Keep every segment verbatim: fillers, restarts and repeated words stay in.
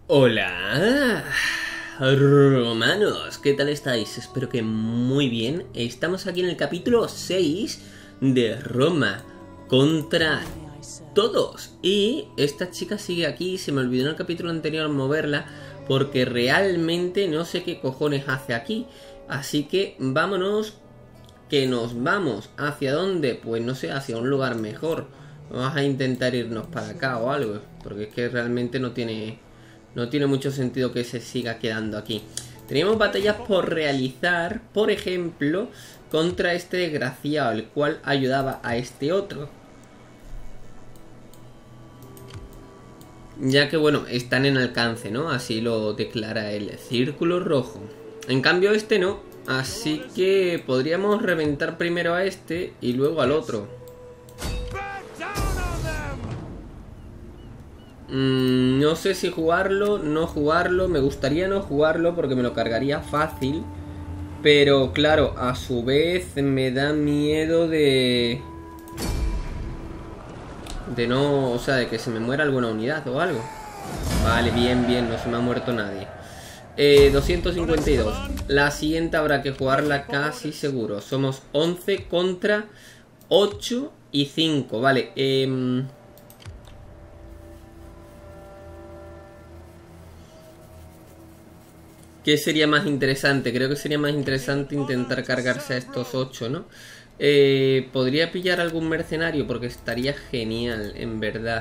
Hola, romanos, ¿qué tal estáis? Espero que muy bien. Estamos aquí en el capítulo seis de Roma contra todos. Y esta chica sigue aquí, se me olvidó en el capítulo anterior moverla porque realmente no sé qué cojones hace aquí. Así que vámonos, que nos vamos. ¿Hacia dónde? Pues no sé, hacia un lugar mejor. Vamos a intentar irnos para acá o algo, porque es que realmente no tiene... No tiene mucho sentido que se siga quedando aquí. Teníamos batallas por realizar, por ejemplo, contra este desgraciado, el cual ayudaba a este otro. Ya que, bueno, están en alcance, ¿no? Así lo declara el círculo rojo. En cambio este no, así que podríamos reventar primero a este y luego al otro. Mm, no sé si jugarlo, no jugarlo. Me gustaría no jugarlo porque me lo cargaría fácil. Pero claro, a su vez me da miedo de... De no... O sea, de que se me muera alguna unidad o algo. Vale, bien, bien, no se me ha muerto nadie. eh, doscientos cincuenta y dos. La siguiente habrá que jugarla casi seguro. Somos once contra ocho y cinco. Vale, eh... ¿qué sería más interesante? Creo que sería más interesante intentar cargarse a estos ocho, ¿no? Eh, ¿podría pillar algún mercenario? Porque estaría genial, en verdad.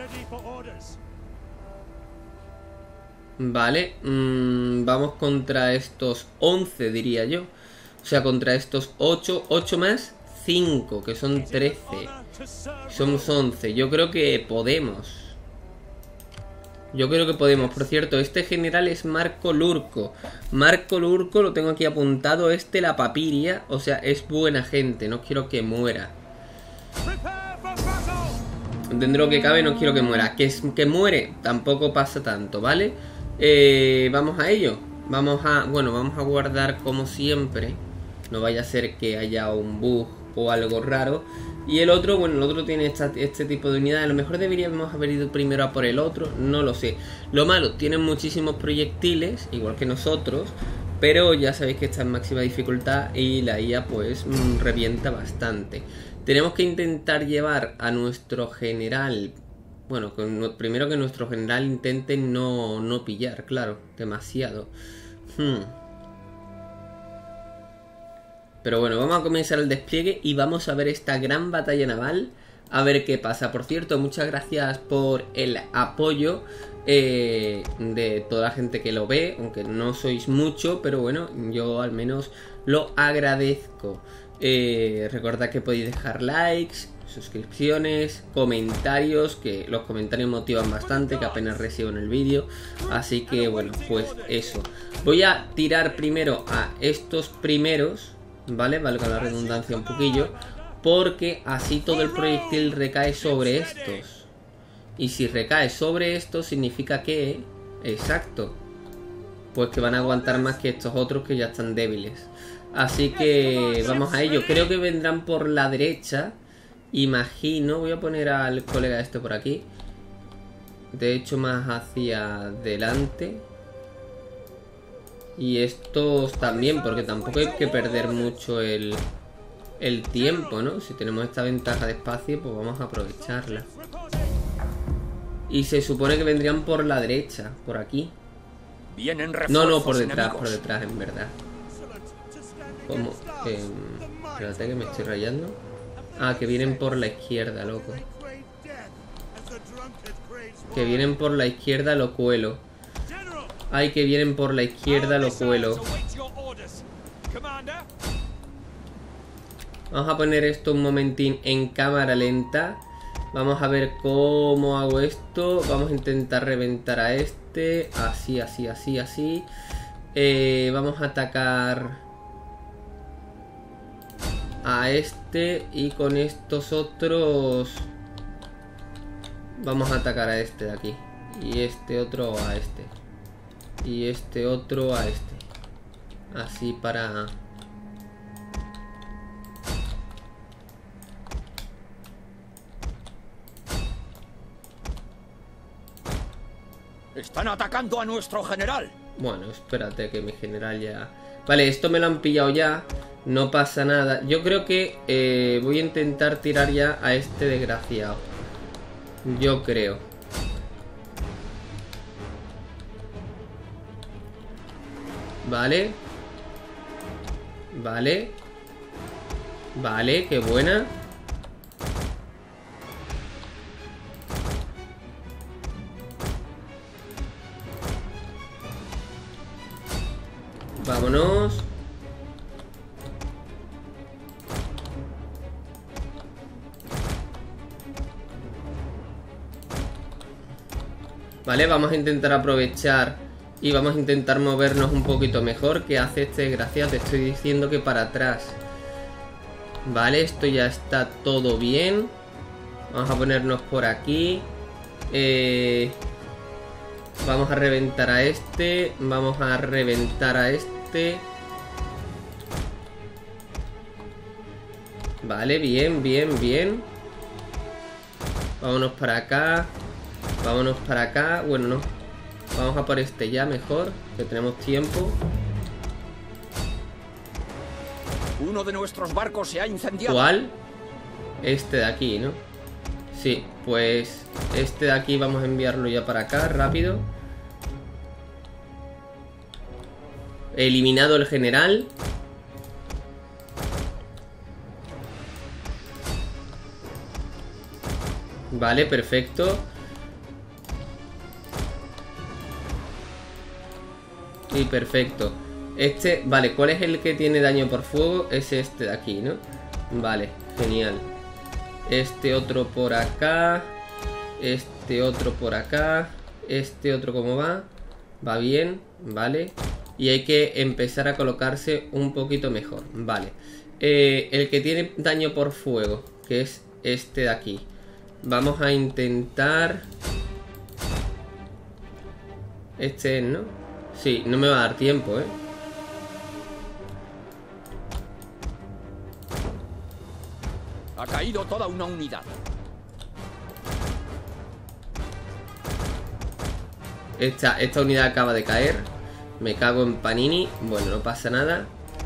Vale, mmm, vamos contra estos once, diría yo. O sea, contra estos ocho, ocho más cinco, que son trece. Somos once, yo creo que podemos. Yo creo que podemos. Por cierto, este general es Marco Lurco. Marco Lurco, lo tengo aquí apuntado. Este la Papiria, o sea, es buena gente. No quiero que muera. Dentro de lo que cabe no quiero que muera. Que, es, que muere, tampoco pasa tanto, ¿vale? Eh, vamos a ello. Vamos a... Bueno, vamos a guardar como siempre. No vaya a ser que haya un bug o algo raro. Y el otro, bueno, el otro tiene esta, este tipo de unidad. A lo mejor deberíamos haber ido primero a por el otro. No lo sé. Lo malo, tienen muchísimos proyectiles, igual que nosotros. Pero ya sabéis que está en máxima dificultad y la I A pues mmm, revienta bastante. Tenemos que intentar llevar a nuestro general... Bueno, con, primero que nuestro general intente no, no pillar, claro. Demasiado. Hmm. Pero bueno, vamos a comenzar el despliegue y vamos a ver esta gran batalla naval. A ver qué pasa. Por cierto, muchas gracias por el apoyo eh, de toda la gente que lo ve. Aunque no sois mucho, pero bueno, yo al menos lo agradezco. Eh, recordad que podéis dejar likes, suscripciones, comentarios, que los comentarios motivan bastante, que apenas recibo en el vídeo. Así que bueno, pues eso. Voy a tirar primero a estos primeros... Vale, valga la redundancia un poquillo, porque así todo el proyectil recae sobre estos. Y si recae sobre estos significa que... Exacto. Pues que van a aguantar más que estos otros que ya están débiles. Así que vamos a ello. Creo que vendrán por la derecha. Imagino, voy a poner al colega este por aquí. De hecho más hacia adelante. Y estos también, porque tampoco hay que perder mucho el, el tiempo, ¿no? Si tenemos esta ventaja de espacio, pues vamos a aprovecharla. Y se supone que vendrían por la derecha, por aquí. No, no, por detrás, por detrás, en verdad. ¿Cómo? Eh, espérate que me estoy rayando. Ah, que vienen por la izquierda, loco. Que vienen por la izquierda, lo cuelo. Ay, que vienen por la izquierda, lo cuelo. Vamos a poner esto un momentín en cámara lenta. Vamos a ver cómo hago esto. Vamos a intentar reventar a este. Así, así, así, así. Eh, vamos a atacar a este. Y con estos otros vamos a atacar a este de aquí. Y este otro a este. Y este otro a este. Así para... Están atacando a nuestro general. Bueno, espérate que mi general ya... Vale, esto me lo han pillado ya. No pasa nada. Yo creo que eh, voy a intentar tirar ya a este desgraciado. Yo creo. Vale. Vale. Vale, qué buena. Vámonos. Vale, vamos a intentar aprovechar y vamos a intentar movernos un poquito mejor. ¿Qué hace este desgraciado? Te estoy diciendo que para atrás. Vale, esto ya está todo bien. Vamos a ponernos por aquí. Eh, vamos a reventar a este. Vamos a reventar a este. Vale, bien, bien, bien. Vámonos para acá. Vámonos para acá. Bueno, no. Vamos a por este ya mejor, que tenemos tiempo. Uno de nuestros barcos se ha incendiado. ¿Cuál? Este de aquí, ¿no? Sí, pues este de aquí vamos a enviarlo ya para acá, rápido. Eliminado el general. Vale, perfecto. Y perfecto. Este, vale, ¿cuál es el que tiene daño por fuego? Es este de aquí, ¿no? Vale, genial. Este otro por acá. Este otro por acá. Este otro, ¿cómo va? Va bien, vale. Y hay que empezar a colocarse un poquito mejor. Vale. Eh, el que tiene daño por fuego, que es este de aquí. Vamos a intentar... Este es, ¿no? Sí, no me va a dar tiempo, ¿eh? Ha caído toda una unidad. Esta, esta unidad acaba de caer. Me cago en Panini. Bueno, no pasa nada.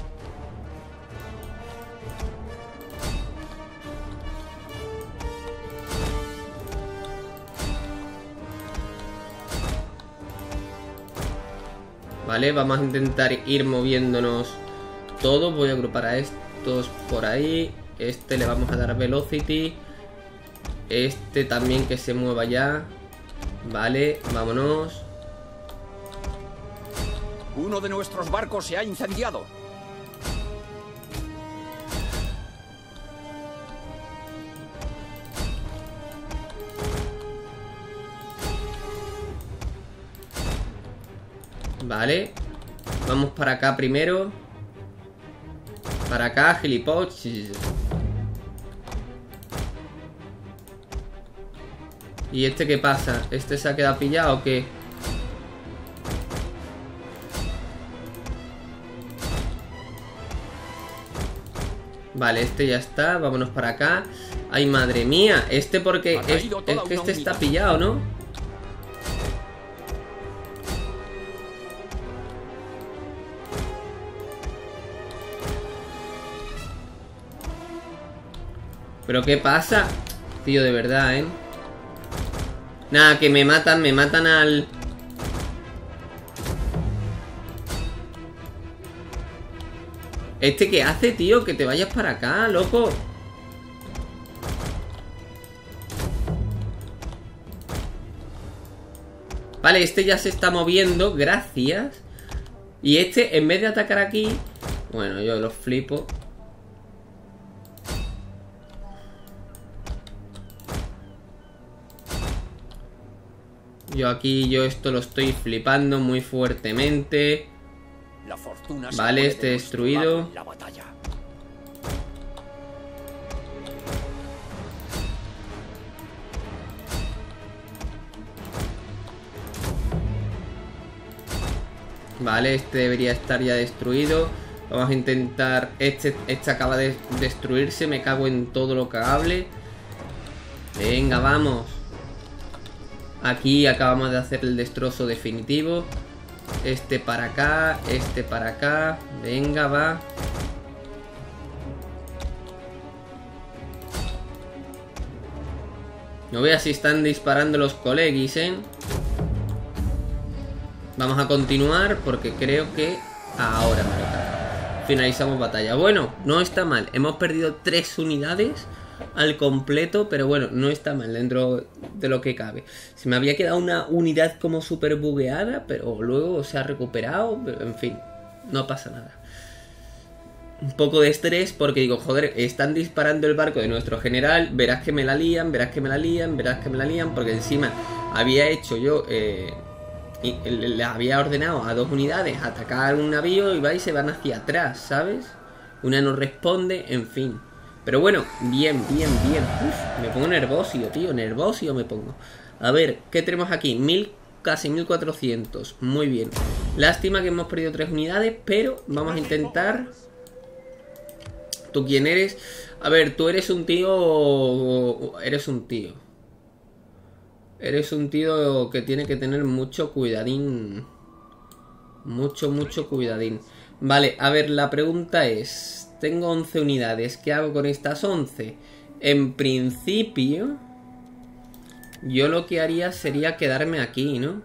Vale, vamos a intentar ir moviéndonos todos. Voy a agrupar a estos por ahí. Este le vamos a dar velocity. Este también que se mueva ya. Vale, vámonos. Uno de nuestros barcos se ha incendiado. Vale. Vamos para acá primero. Para acá, gilipollas. ¿Y este qué pasa? ¿Este se ha quedado pillado o qué? Vale, este ya está. Vámonos para acá. Ay, madre mía. Este porque es, es que este está pillado, ¿no? ¿Pero qué pasa? Tío, de verdad, ¿eh? Nada, que me matan, me matan al... ¿Este qué hace, tío? Que te vayas para acá, loco. Vale, este ya se está moviendo, gracias. Y este, en vez de atacar aquí... Bueno, yo lo flipo. Yo aquí, yo esto lo estoy flipando muy fuertemente. La fortuna vale, este destruido. La batalla. Vale, este debería estar ya destruido. Vamos a intentar... Este, este acaba de destruirse. Me cago en todo lo cagable. Venga, vamos. Aquí acabamos de hacer el destrozo definitivo. Este para acá, este para acá. Venga, va. No veas si están disparando los coleguis, ¿eh? Vamos a continuar porque creo que ahora me toca. Finalizamos batalla. Bueno, no está mal. Hemos perdido tres unidades al completo, pero bueno, no está mal dentro de lo que cabe. Se me había quedado una unidad como súper bugueada, pero luego se ha recuperado. Pero en fin, no pasa nada. Un poco de estrés porque digo, joder, están disparando el barco de nuestro general. Verás que me la lían, verás que me la lían, verás que me la lían. Porque encima había hecho yo... Eh, y le había ordenado a dos unidades atacar un navío y va y se van hacia atrás, ¿sabes? Una no responde, en fin. Pero bueno, bien, bien, bien. Uf, me pongo nervosio, tío, nervosio me pongo. A ver, ¿qué tenemos aquí? Mil, casi mil cuatrocientos. Muy bien. Lástima que hemos perdido tres unidades, pero vamos a intentar. ¿Tú quién eres? A ver, tú eres un tío... Eres un tío. Eres un tío que tiene que tener mucho cuidadín. Mucho, mucho cuidadín. Vale, a ver, la pregunta es... Tengo once unidades. ¿Qué hago con estas once? En principio... Yo lo que haría sería quedarme aquí, ¿no?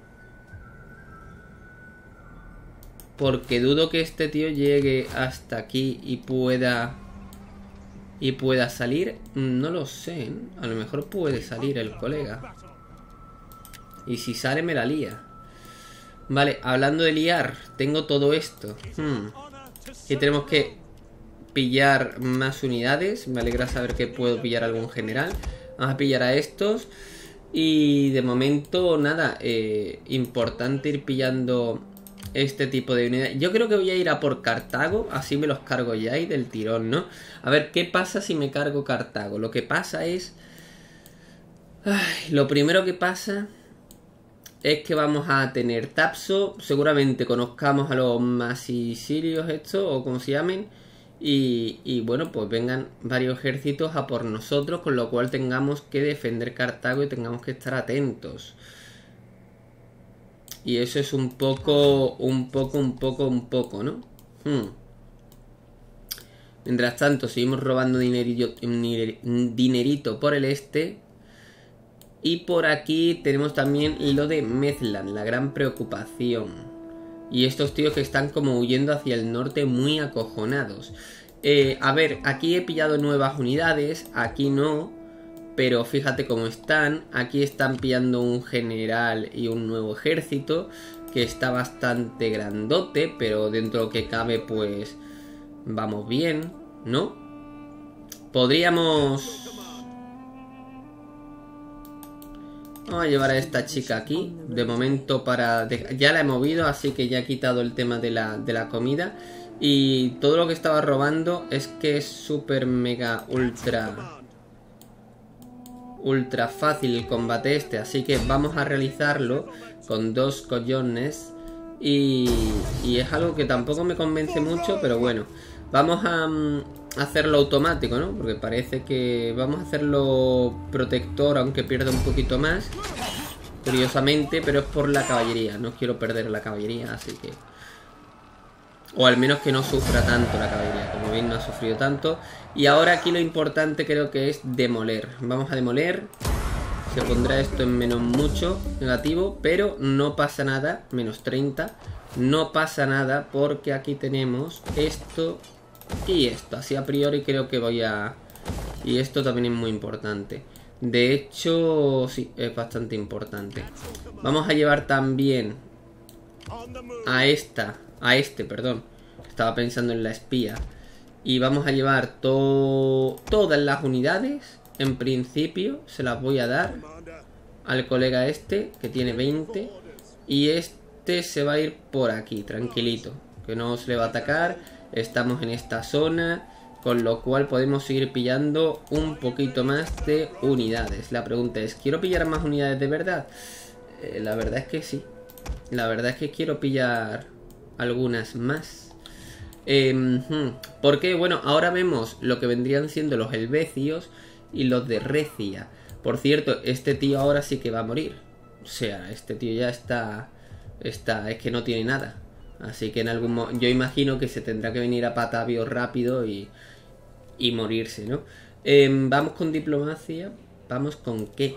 Porque dudo que este tío llegue hasta aquí y pueda... Y pueda salir. No lo sé, ¿eh? A lo mejor puede salir el colega. Y si sale me la lía. Vale, hablando de liar, tengo todo esto. Hmm. Y tenemos que pillar más unidades. Me alegra saber que puedo pillar algún general. Vamos a pillar a estos. Y de momento, nada, eh, importante ir pillando este tipo de unidades. Yo creo que voy a ir a por Cartago. Así me los cargo ya y del tirón, ¿no? A ver, ¿qué pasa si me cargo Cartago? Lo que pasa es... Ay, lo primero que pasa... es que vamos a tener Tapso. Seguramente conozcamos a los masisirios estos, o como se llamen. Y, y bueno, pues vengan varios ejércitos a por nosotros, con lo cual tengamos que defender Cartago y tengamos que estar atentos. Y eso es un poco, un poco, un poco, un poco, ¿no? Hmm. Mientras tanto, seguimos robando dinerito, dinerito por el este. Y por aquí tenemos también lo de Mezlan, la gran preocupación. Y estos tíos que están como huyendo hacia el norte muy acojonados. Eh, a ver, aquí he pillado nuevas unidades, aquí no. Pero fíjate cómo están. Aquí están pillando un general y un nuevo ejército. Que está bastante grandote, pero dentro de lo que cabe pues vamos bien, ¿no? Podríamos... Vamos a llevar a esta chica aquí. De momento para... Ya la he movido, así que ya he quitado el tema de la, de la comida. Y todo lo que estaba robando es que es súper mega ultra... Ultra fácil el combate este. Así que vamos a realizarlo con dos collones. Y, y es algo que tampoco me convence mucho, pero bueno. Vamos a... hacerlo automático, ¿no? Porque parece que vamos a hacerlo protector, aunque pierda un poquito más, curiosamente, pero es por la caballería. No quiero perder la caballería, así que... O al menos que no sufra tanto la caballería. Como ven, no ha sufrido tanto. Y ahora aquí lo importante creo que es demoler. Vamos a demoler. Se pondrá esto en menos mucho, negativo, pero no pasa nada. Menos treinta. No pasa nada porque aquí tenemos esto... Y esto, así a priori creo que voy a... Y esto también es muy importante. De hecho, sí, es bastante importante. Vamos a llevar también a esta, a este, perdón. Estaba pensando en la espía. Y vamos a llevar to todas las unidades. En principio se las voy a dar al colega este, que tiene veinte. Y este se va a ir por aquí, tranquilito, que no se le va a atacar. Estamos en esta zona, con lo cual podemos seguir pillando un poquito más de unidades. La pregunta es, ¿quiero pillar más unidades de verdad? Eh, la verdad es que sí. La verdad es que quiero pillar algunas más. Eh, porque, bueno, ahora vemos lo que vendrían siendo los helvecios y los de Recia. Por cierto, este tío ahora sí que va a morir. O sea, este tío ya está... está es que no tiene nada. Así que en algún momento... Yo imagino que se tendrá que venir a Patavio rápido y... y morirse, ¿no? Eh, vamos con diplomacia. Vamos con qué.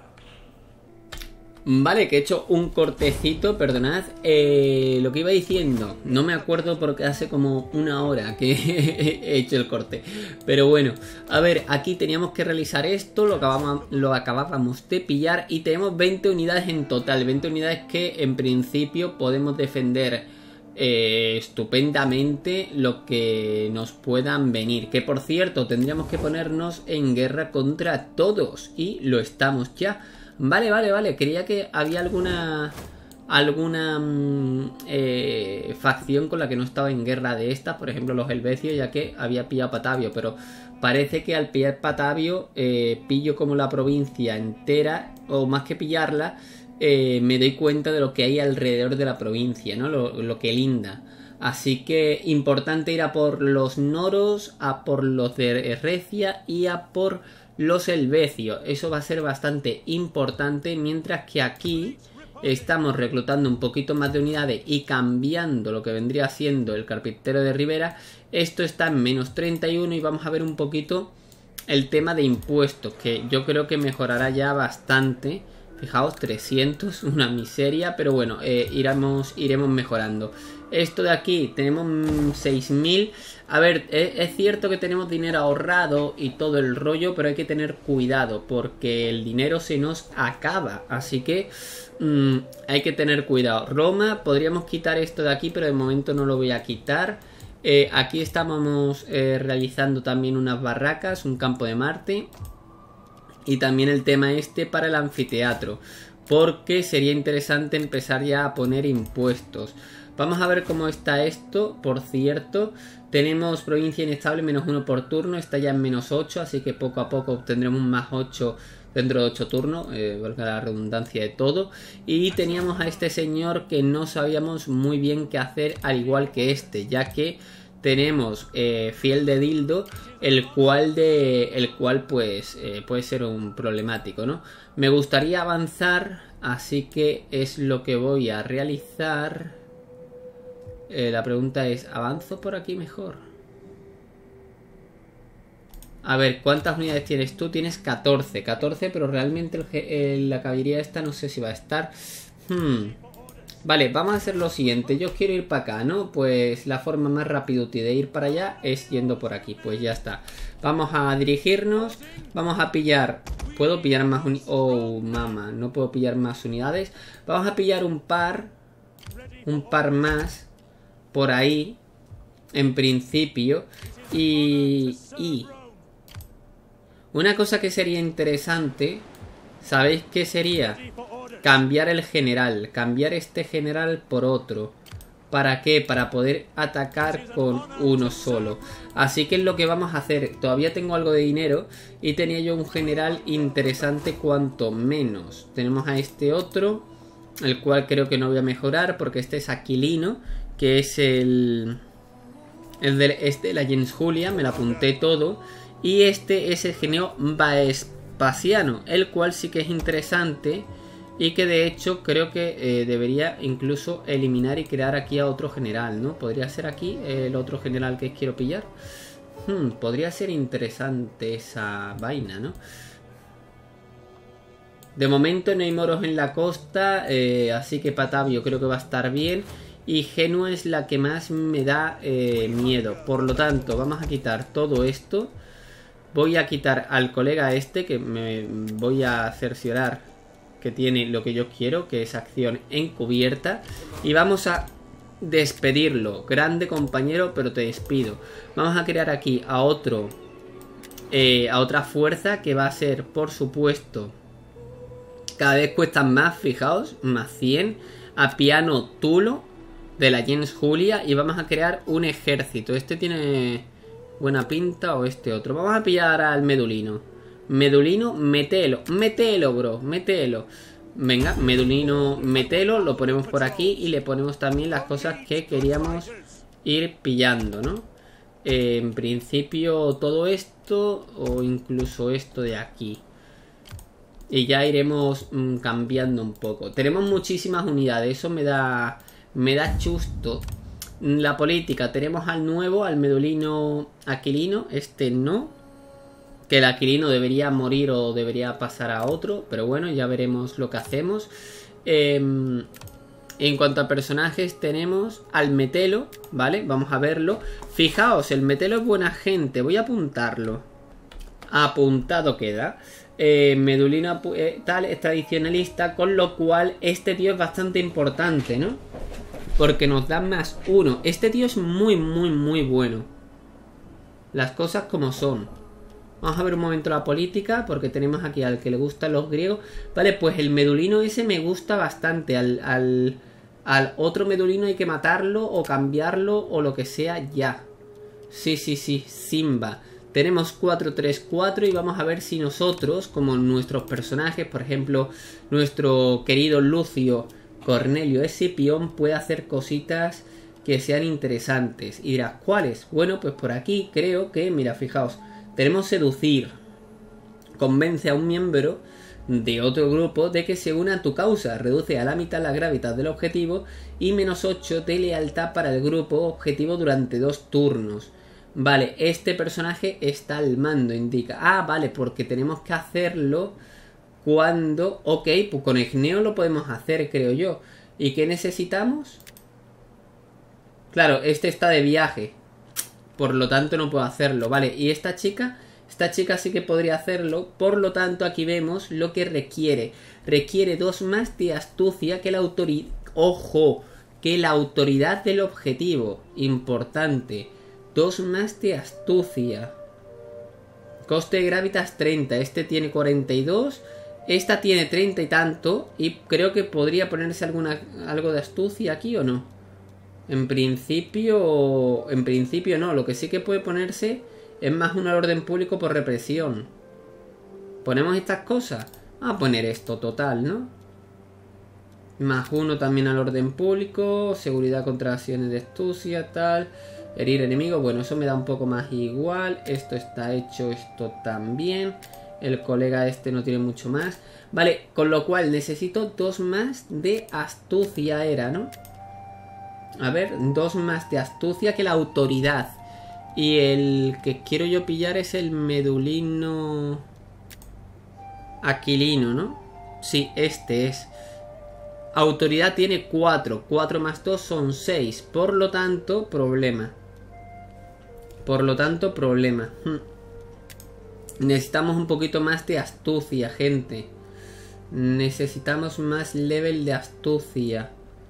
Vale, que he hecho un cortecito, perdonad. Eh, lo que iba diciendo, no me acuerdo porque hace como una hora que he hecho el corte. Pero bueno, a ver, aquí teníamos que realizar esto, lo acabamos, lo acabábamos de pillar y tenemos veinte unidades en total. veinte unidades que en principio podemos defender eh, estupendamente lo que nos puedan venir. Que por cierto, tendríamos que ponernos en guerra contra todos y lo estamos ya. Vale, vale, vale. Creía que había alguna alguna mmm, eh, facción con la que no estaba en guerra de estas. Por ejemplo, los helvecios, ya que había pillado Patavio. Pero parece que al pillar Patavio eh, pillo como la provincia entera. O más que pillarla, eh, me doy cuenta de lo que hay alrededor de la provincia, ¿no? Lo, lo que linda. Así que importante ir a por los noros, a por los de Recia y a por los helvecios. Eso va a ser bastante importante, mientras que aquí estamos reclutando un poquito más de unidades y cambiando lo que vendría siendo el carpintero de Rivera. Esto está en menos treinta y uno y vamos a ver un poquito el tema de impuestos, que yo creo que mejorará ya bastante. Fijaos, trescientos, una miseria, pero bueno, eh, iremos, iremos mejorando. Esto de aquí, tenemos seis mil. A ver, es, es cierto que tenemos dinero ahorrado y todo el rollo, pero hay que tener cuidado porque el dinero se nos acaba. Así que mmm, hay que tener cuidado. Roma, podríamos quitar esto de aquí, pero de momento no lo voy a quitar. Eh, aquí estábamos eh, realizando también unas barracas, un campo de Marte. Y también el tema este para el anfiteatro, porque sería interesante empezar ya a poner impuestos. Vamos a ver cómo está esto. Por cierto, tenemos provincia inestable, menos uno por turno, está ya en menos ocho, así que poco a poco obtendremos un más ocho dentro de ocho turnos, eh, valga la redundancia de todo. Y teníamos a este señor que no sabíamos muy bien qué hacer, al igual que este, ya que tenemos eh, fiel de dildo, el cual de el cual pues eh, puede ser un problemático, ¿no? Me gustaría avanzar, así que es lo que voy a realizar. Eh, la pregunta es, ¿avanzo por aquí mejor? A ver, ¿cuántas unidades tienes tú? Tienes catorce, catorce, pero realmente el, el, la caballería esta no sé si va a estar. Hmm... Vale, vamos a hacer lo siguiente. Yo quiero ir para acá, ¿no? Pues la forma más rápida de ir para allá es yendo por aquí. Pues ya está. Vamos a dirigirnos. Vamos a pillar... ¿Puedo pillar más unidades? Oh, mama. No puedo pillar más unidades. Vamos a pillar un par. Un par más. Por ahí. En principio. Y... Y... Una cosa que sería interesante... ¿Sabéis qué sería? Cambiar el general, cambiar este general por otro. ¿Para qué? Para poder atacar con uno solo. Así que es lo que vamos a hacer. Todavía tengo algo de dinero y tenía yo un general interesante cuanto menos. Tenemos a este otro, el cual creo que no voy a mejorar porque este es Aquilino, que es el... el de, este, la Gens Julia, me lo apunté todo. Y este es el genio Vespasiano, el cual sí que es interesante. Y que de hecho creo que eh, debería incluso eliminar y crear aquí a otro general, ¿no? Podría ser aquí el otro general que quiero pillar. Hmm, podría ser interesante esa vaina, ¿no? De momento no hay moros en la costa, eh, así que Patavio creo que va a estar bien. Y Genua es la que más me da eh, miedo. Por lo tanto, vamos a quitar todo esto. Voy a quitar al colega este, que me voy a cerciorar que tiene lo que yo quiero, que es acción encubierta. Y vamos a despedirlo. Grande compañero, pero te despido. Vamos a crear aquí a otro eh, a otra fuerza, que va a ser, por supuesto, cada vez cuestan más, fijaos, más cien. A Piano Tulo de la Gens Julia. Y vamos a crear un ejército. Este tiene buena pinta, o este otro. Vamos a pillar al Medulino. Medulino, metelo, metelo, bro, metelo. Venga, Medulino, metelo, lo ponemos por aquí y le ponemos también las cosas que queríamos ir pillando, ¿no? Eh, en principio todo esto, o incluso esto de aquí. Y ya iremos mmm, cambiando un poco. Tenemos muchísimas unidades, eso me da, me da chusto. La política, tenemos al nuevo, al medulino Aquilino, este no. Que el Aquilino debería morir o debería pasar a otro, pero bueno, ya veremos lo que hacemos. Eh, en cuanto a personajes tenemos al Metelo, ¿vale? Vamos a verlo. Fijaos, el Metelo es buena gente, voy a apuntarlo. Apuntado queda. Eh, Medulino eh, tal es tradicionalista, con lo cual este tío es bastante importante, ¿no? Porque nos da más uno. Este tío es muy, muy, muy bueno. Las cosas como son. Vamos a ver un momento la política, porque tenemos aquí al que le gustan los griegos. Vale, pues el medulino ese me gusta bastante. Al, al, al otro medulino hay que matarlo o cambiarlo o lo que sea ya. Sí, sí, sí, Simba. Tenemos cuatro tres cuatro y vamos a ver si nosotros, como nuestros personajes, por ejemplo, nuestro querido Lucio Cornelio Escipión, puede hacer cositas que sean interesantes. Y dirás, ¿cuáles? Bueno, pues por aquí creo que, mira, fijaos, tenemos seducir. Convence a un miembro de otro grupo de que se una a tu causa. Reduce a la mitad la gravedad del objetivo y menos ocho de lealtad para el grupo objetivo durante dos turnos. Vale, este personaje está al mando, indica. Ah, vale, porque tenemos que hacerlo cuando... Ok, pues con Igneo lo podemos hacer, creo yo. ¿Y qué necesitamos? Claro, este está de viaje. Por lo tanto no puedo hacerlo, vale. Y esta chica, esta chica sí que podría hacerlo. Por lo tanto aquí vemos lo que requiere. Requiere dos más de astucia que la autoridad... ¡Ojo! Que la autoridad del objetivo. Importante. Dos más de astucia. Coste de gravitas treinta. Este tiene cuarenta y dos. Esta tiene treinta y tanto. Y creo que podría ponerse alguna, algo de astucia aquí o no. En principio, en principio no, lo que sí que puede ponerse es más un orden público por represión. ¿Ponemos estas cosas? Vamos a poner esto total, ¿no? Más uno también al orden público, seguridad contra acciones de astucia, tal, herir enemigos, bueno, eso me da un poco más igual, esto está hecho, esto también, el colega este no tiene mucho más. Vale, con lo cual necesito dos más de astucia era, ¿no? A ver, dos más de astucia que la autoridad. Y el que quiero yo pillar es el medulino Aquilino, ¿no? Sí, este es. Autoridad tiene cuatro. cuatro más dos son seis. Por lo tanto, problema. Por lo tanto, problema. Hmm. Necesitamos un poquito más de astucia, gente. Necesitamos más level de astucia.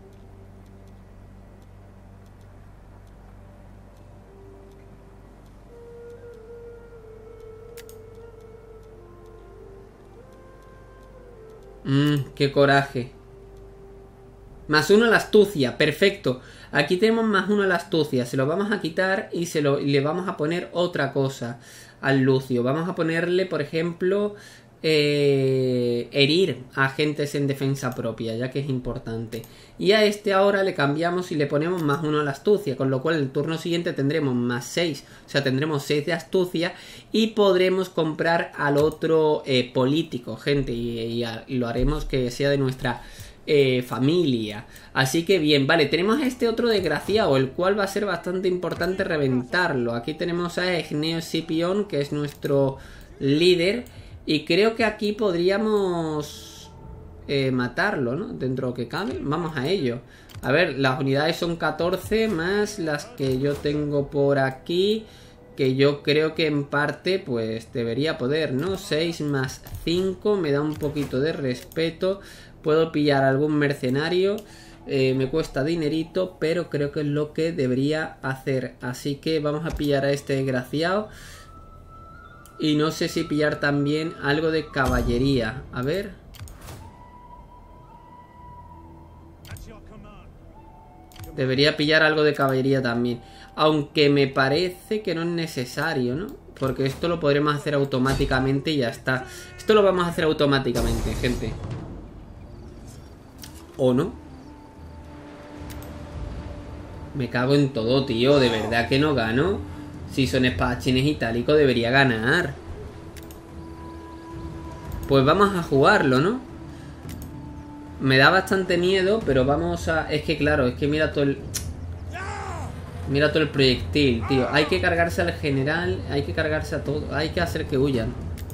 Mmm, qué coraje. Más uno a la astucia, perfecto. Aquí tenemos más uno a la astucia. Se lo vamos a quitar y, se lo, y le vamos a poner otra cosa al Lucio. Vamos a ponerle, por ejemplo, eh, herir a agentes en defensa propia, ya que es importante. Y a este ahora le cambiamos y le ponemos más uno a la astucia, con lo cual el turno siguiente tendremos más seis. O sea, tendremos seis de astucia y podremos comprar al otro eh, político, gente. Y, y, a, y lo haremos que sea de nuestra... Eh, familia. Así que bien, vale, tenemos a este otro desgraciado, el cual va a ser bastante importante reventarlo. Aquí tenemos a Igneo Escipión, que es nuestro líder, y creo que aquí podríamos eh, matarlo, ¿no? Dentro de lo que cabe, vamos a ello. A ver, las unidades son catorce más las que yo tengo por aquí, que yo creo que en parte pues debería poder, ¿no? seis más cinco me da un poquito de respeto. Puedo pillar algún mercenario, eh, me cuesta dinerito, pero creo que es lo que debería hacer. Así que vamos a pillar a este desgraciado. Y no sé si pillar también algo de caballería. A ver. Debería pillar algo de caballería también. Aunque me parece que no es necesario, ¿no? Porque esto lo podremos hacer automáticamente y ya está. Esto lo vamos a hacer automáticamente, gente. ¿O no? Me cago en todo, tío. De verdad que no gano. Si son espadachines itálicos debería ganar. Pues vamos a jugarlo, ¿no? Me da bastante miedo, pero vamos a... Es que claro, es que mira todo el... Mira todo el proyectil, tío. Hay que cargarse al general, hay que cargarse a todo. Hay que hacer que huyan.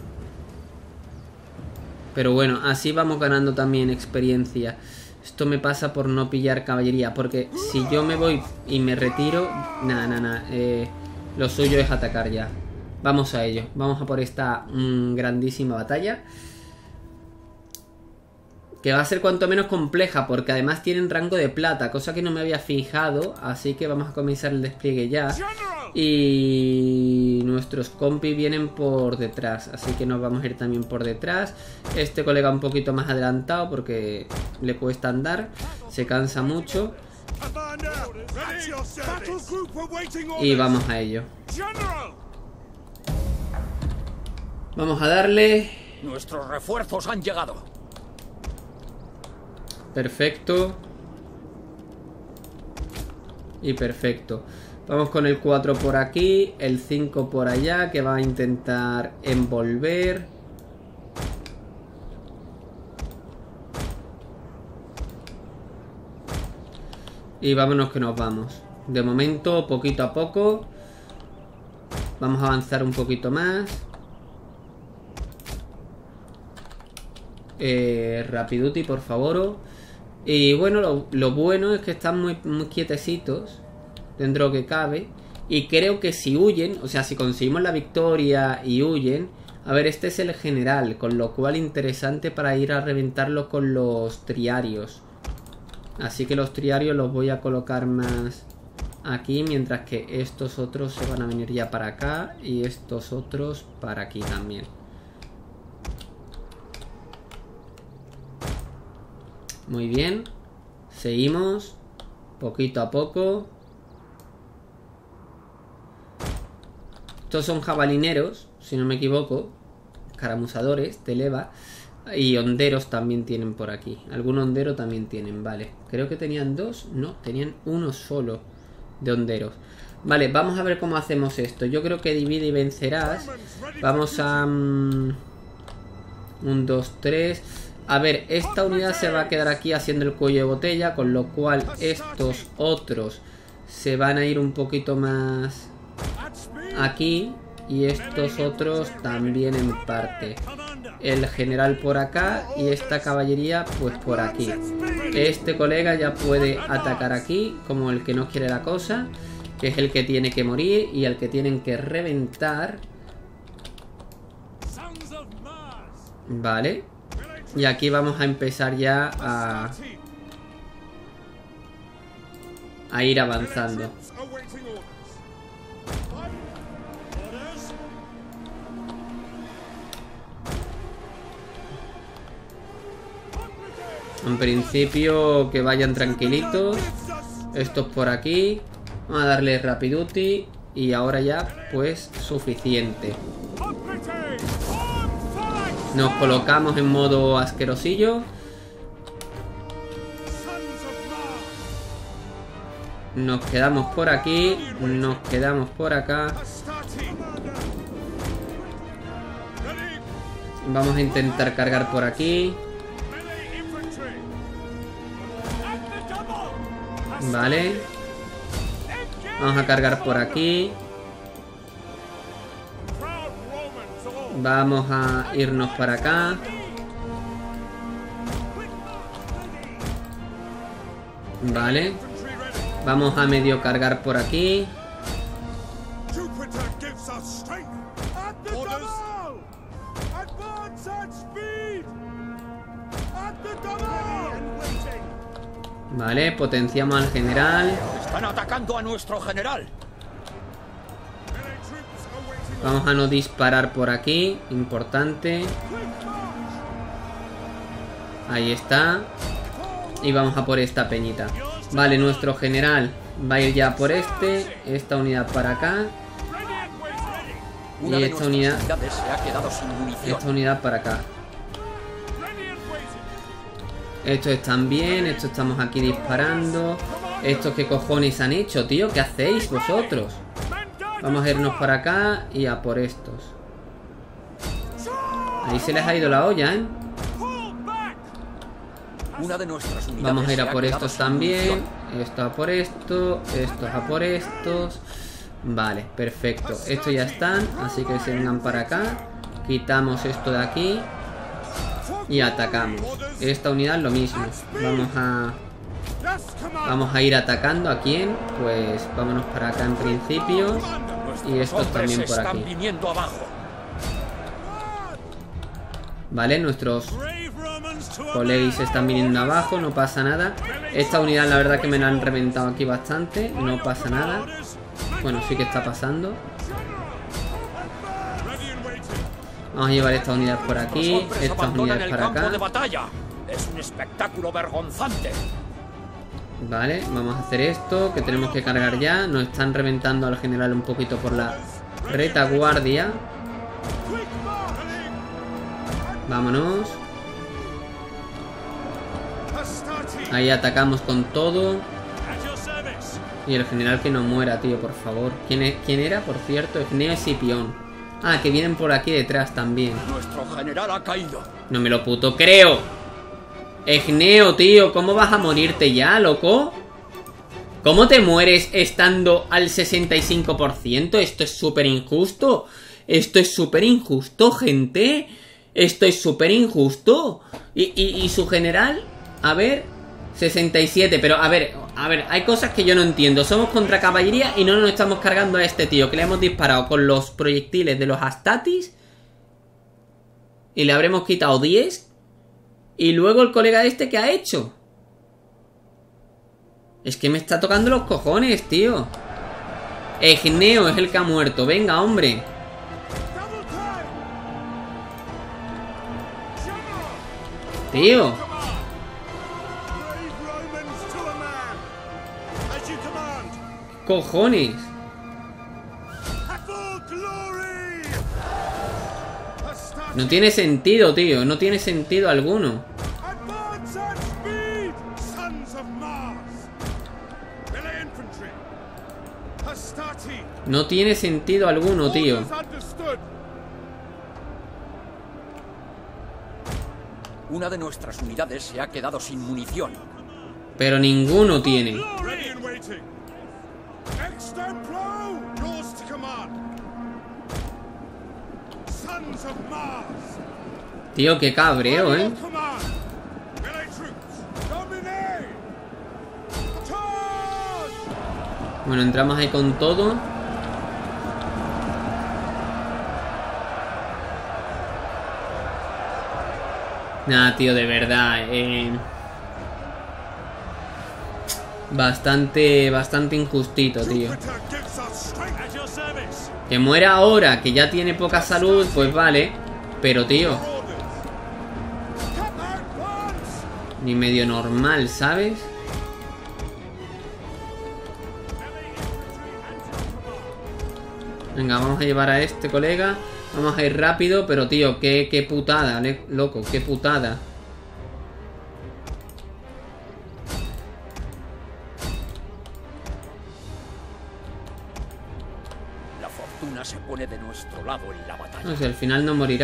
Pero bueno, así vamos ganando también experiencia. Esto me pasa por no pillar caballería. Porque si yo me voy y me retiro... Nada, nada, nada. Eh, lo suyo es atacar ya. Vamos a ello. Vamos a por esta mmm, grandísima batalla. Que va a ser cuanto menos compleja. Porque además tienen rango de plata. Cosa que no me había fijado. Así que vamos a comenzar el despliegue ya. Y nuestros compis vienen por detrás. Así que nos vamos a ir también por detrás. Este colega un poquito más adelantado porque le cuesta andar. Se cansa mucho. Y vamos a ello. Vamos a darle. Nuestros refuerzos han llegado. Perfecto. Y perfecto. Vamos con el cuatro por aquí, el cinco por allá, que va a intentar envolver. Y vámonos que nos vamos. De momento, poquito a poco. Vamos a avanzar un poquito más. Eh, Rapiduti, por favor. Y bueno, lo, lo bueno es que están muy, muy quietecitos. Dentro de lo que cabe. Y creo que si huyen, o sea, si conseguimos la victoria y huyen. A ver, este es el general, con lo cual interesante para ir a reventarlo con los triarios. Así que los triarios los voy a colocar más aquí, mientras que estos otros se van a venir ya para acá. Y estos otros para aquí también. Muy bien. Seguimos. Poquito a poco. Estos son jabalineros, si no me equivoco. Escaramuzadores de leva. Y honderos también tienen por aquí. Algún hondero también tienen, vale. Creo que tenían dos. No, tenían uno solo de honderos. Vale, vamos a ver cómo hacemos esto. Yo creo que divide y vencerás. Vamos a... Um, un, dos, tres. A ver, esta unidad se va a quedar aquí haciendo el cuello de botella. Con lo cual estos otros se van a ir un poquito más aquí. Y estos otros también en parte. El general por acá y esta caballería pues por aquí. Este colega ya puede atacar aquí como el que no quiere la cosa, que es el que tiene que morir y el que tienen que reventar. Vale. Y aquí vamos a empezar ya a, a ir avanzando. En principio que vayan tranquilitos. Estos por aquí. Vamos a darle Rapiduti. Y ahora ya pues suficiente. Nos colocamos en modo asquerosillo. Nos quedamos por aquí. Nos quedamos por acá. Vamos a intentar cargar por aquí. Vale. Vamos a cargar por aquí. Vamos a irnos para acá. Vale. Vamos a medio cargar por aquí. Vale, potenciamos al general. Están atacando a nuestro general. Vamos a no disparar por aquí. Importante. Ahí está. Y vamos a por esta peñita. Vale, nuestro general va a ir ya por este. Esta unidad para acá. Y esta unidad Esta unidad para acá. Estos están bien. Estos estamos aquí disparando. ¿Estos qué cojones han hecho, tío? ¿Qué hacéis vosotros? Vamos a irnos para acá y a por estos. Ahí se les ha ido la olla, ¿eh? Una de nuestras unidades Vamos a ir se a ha por quedado estos sin también. munición. Esto a por esto. Estos a por estos. Vale, perfecto. Estos ya están, así que se vengan para acá. Quitamos esto de aquí. Y atacamos. Esta unidad lo mismo. Vamos a... Vamos a ir atacando. ¿A quién? Pues vámonos para acá en principio. Y estos también por aquí. Vale, nuestros colegas están viniendo abajo. No pasa nada. Esta unidad la verdad que me la han reventado aquí bastante. No pasa nada. Bueno, sí que está pasando. Vamos a llevar estas unidades por aquí. Estas unidades para acá. Es un espectáculo vergonzante. Vale, vamos a hacer esto, que tenemos que cargar ya. Nos están reventando al general un poquito por la retaguardia. Vámonos. Ahí atacamos con todo. Y el general que no muera, tío, por favor. ¿Quién, es, quién era, por cierto? Egneo y Scipión. Ah, que vienen por aquí detrás también. Nuestro general ha caído. No me lo puto creo. Egneo, tío, ¿cómo vas a morirte ya, loco? ¿Cómo te mueres estando al sesenta y cinco por ciento? Esto es súper injusto. Esto es súper injusto, gente. Esto es súper injusto. Y, y, y su general, a ver, sesenta y siete. Pero, a ver, a ver, hay cosas que yo no entiendo. Somos contra caballería y no nos estamos cargando a este tío que le hemos disparado con los proyectiles de los Astatis. Y le habremos quitado diez. Y luego el colega este, ¿qué ha hecho? Es que me está tocando los cojones, tío. Egneo es el que ha muerto. Venga, hombre. Tío. ¿Qué cojones? No tiene sentido, tío. No tiene sentido alguno. No tiene sentido alguno, tío. Una de nuestras unidades se ha quedado sin munición. Pero ninguno tiene. Tío, qué cabreo, ¿eh? Bueno, entramos ahí con todo. Nada, tío, de verdad. Eh... Bastante, bastante injustito, tío. Que muera ahora, que ya tiene poca salud, pues vale. Pero, tío, ni medio normal, ¿sabes? Venga, vamos a llevar a este colega. Vamos a ir rápido, pero tío, qué, qué putada, loco, qué putada. La fortuna se pone de nuestro lado en la batalla. No sé, al final no morirá.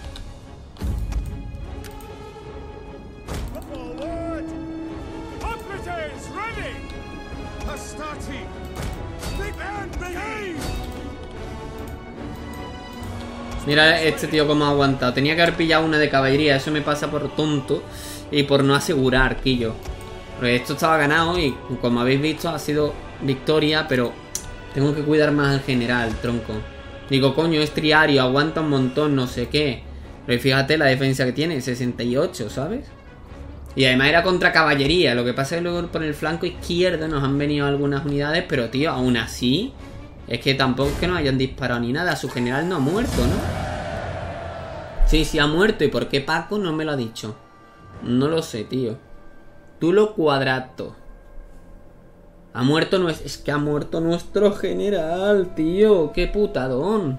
Mira este tío cómo ha aguantado. Tenía que haber pillado una de caballería. Eso me pasa por tonto y por no asegurar, quillo. Porque esto estaba ganado y como habéis visto ha sido victoria, pero tengo que cuidar más al general, tronco. Digo, coño, es triario, aguanta un montón, no sé qué. Pero fíjate la defensa que tiene, sesenta y ocho, ¿sabes? Y además era contra caballería. Lo que pasa es que luego por el flanco izquierdo nos han venido algunas unidades, pero tío, aún así... Es que tampoco es que nos hayan disparado ni nada. Su general no ha muerto, ¿no? Sí, sí ha muerto. ¿Y por qué Paco no me lo ha dicho? No lo sé, tío. Tú lo cuadrato. Ha muerto no es... es que ha muerto nuestro general, tío. Qué putadón.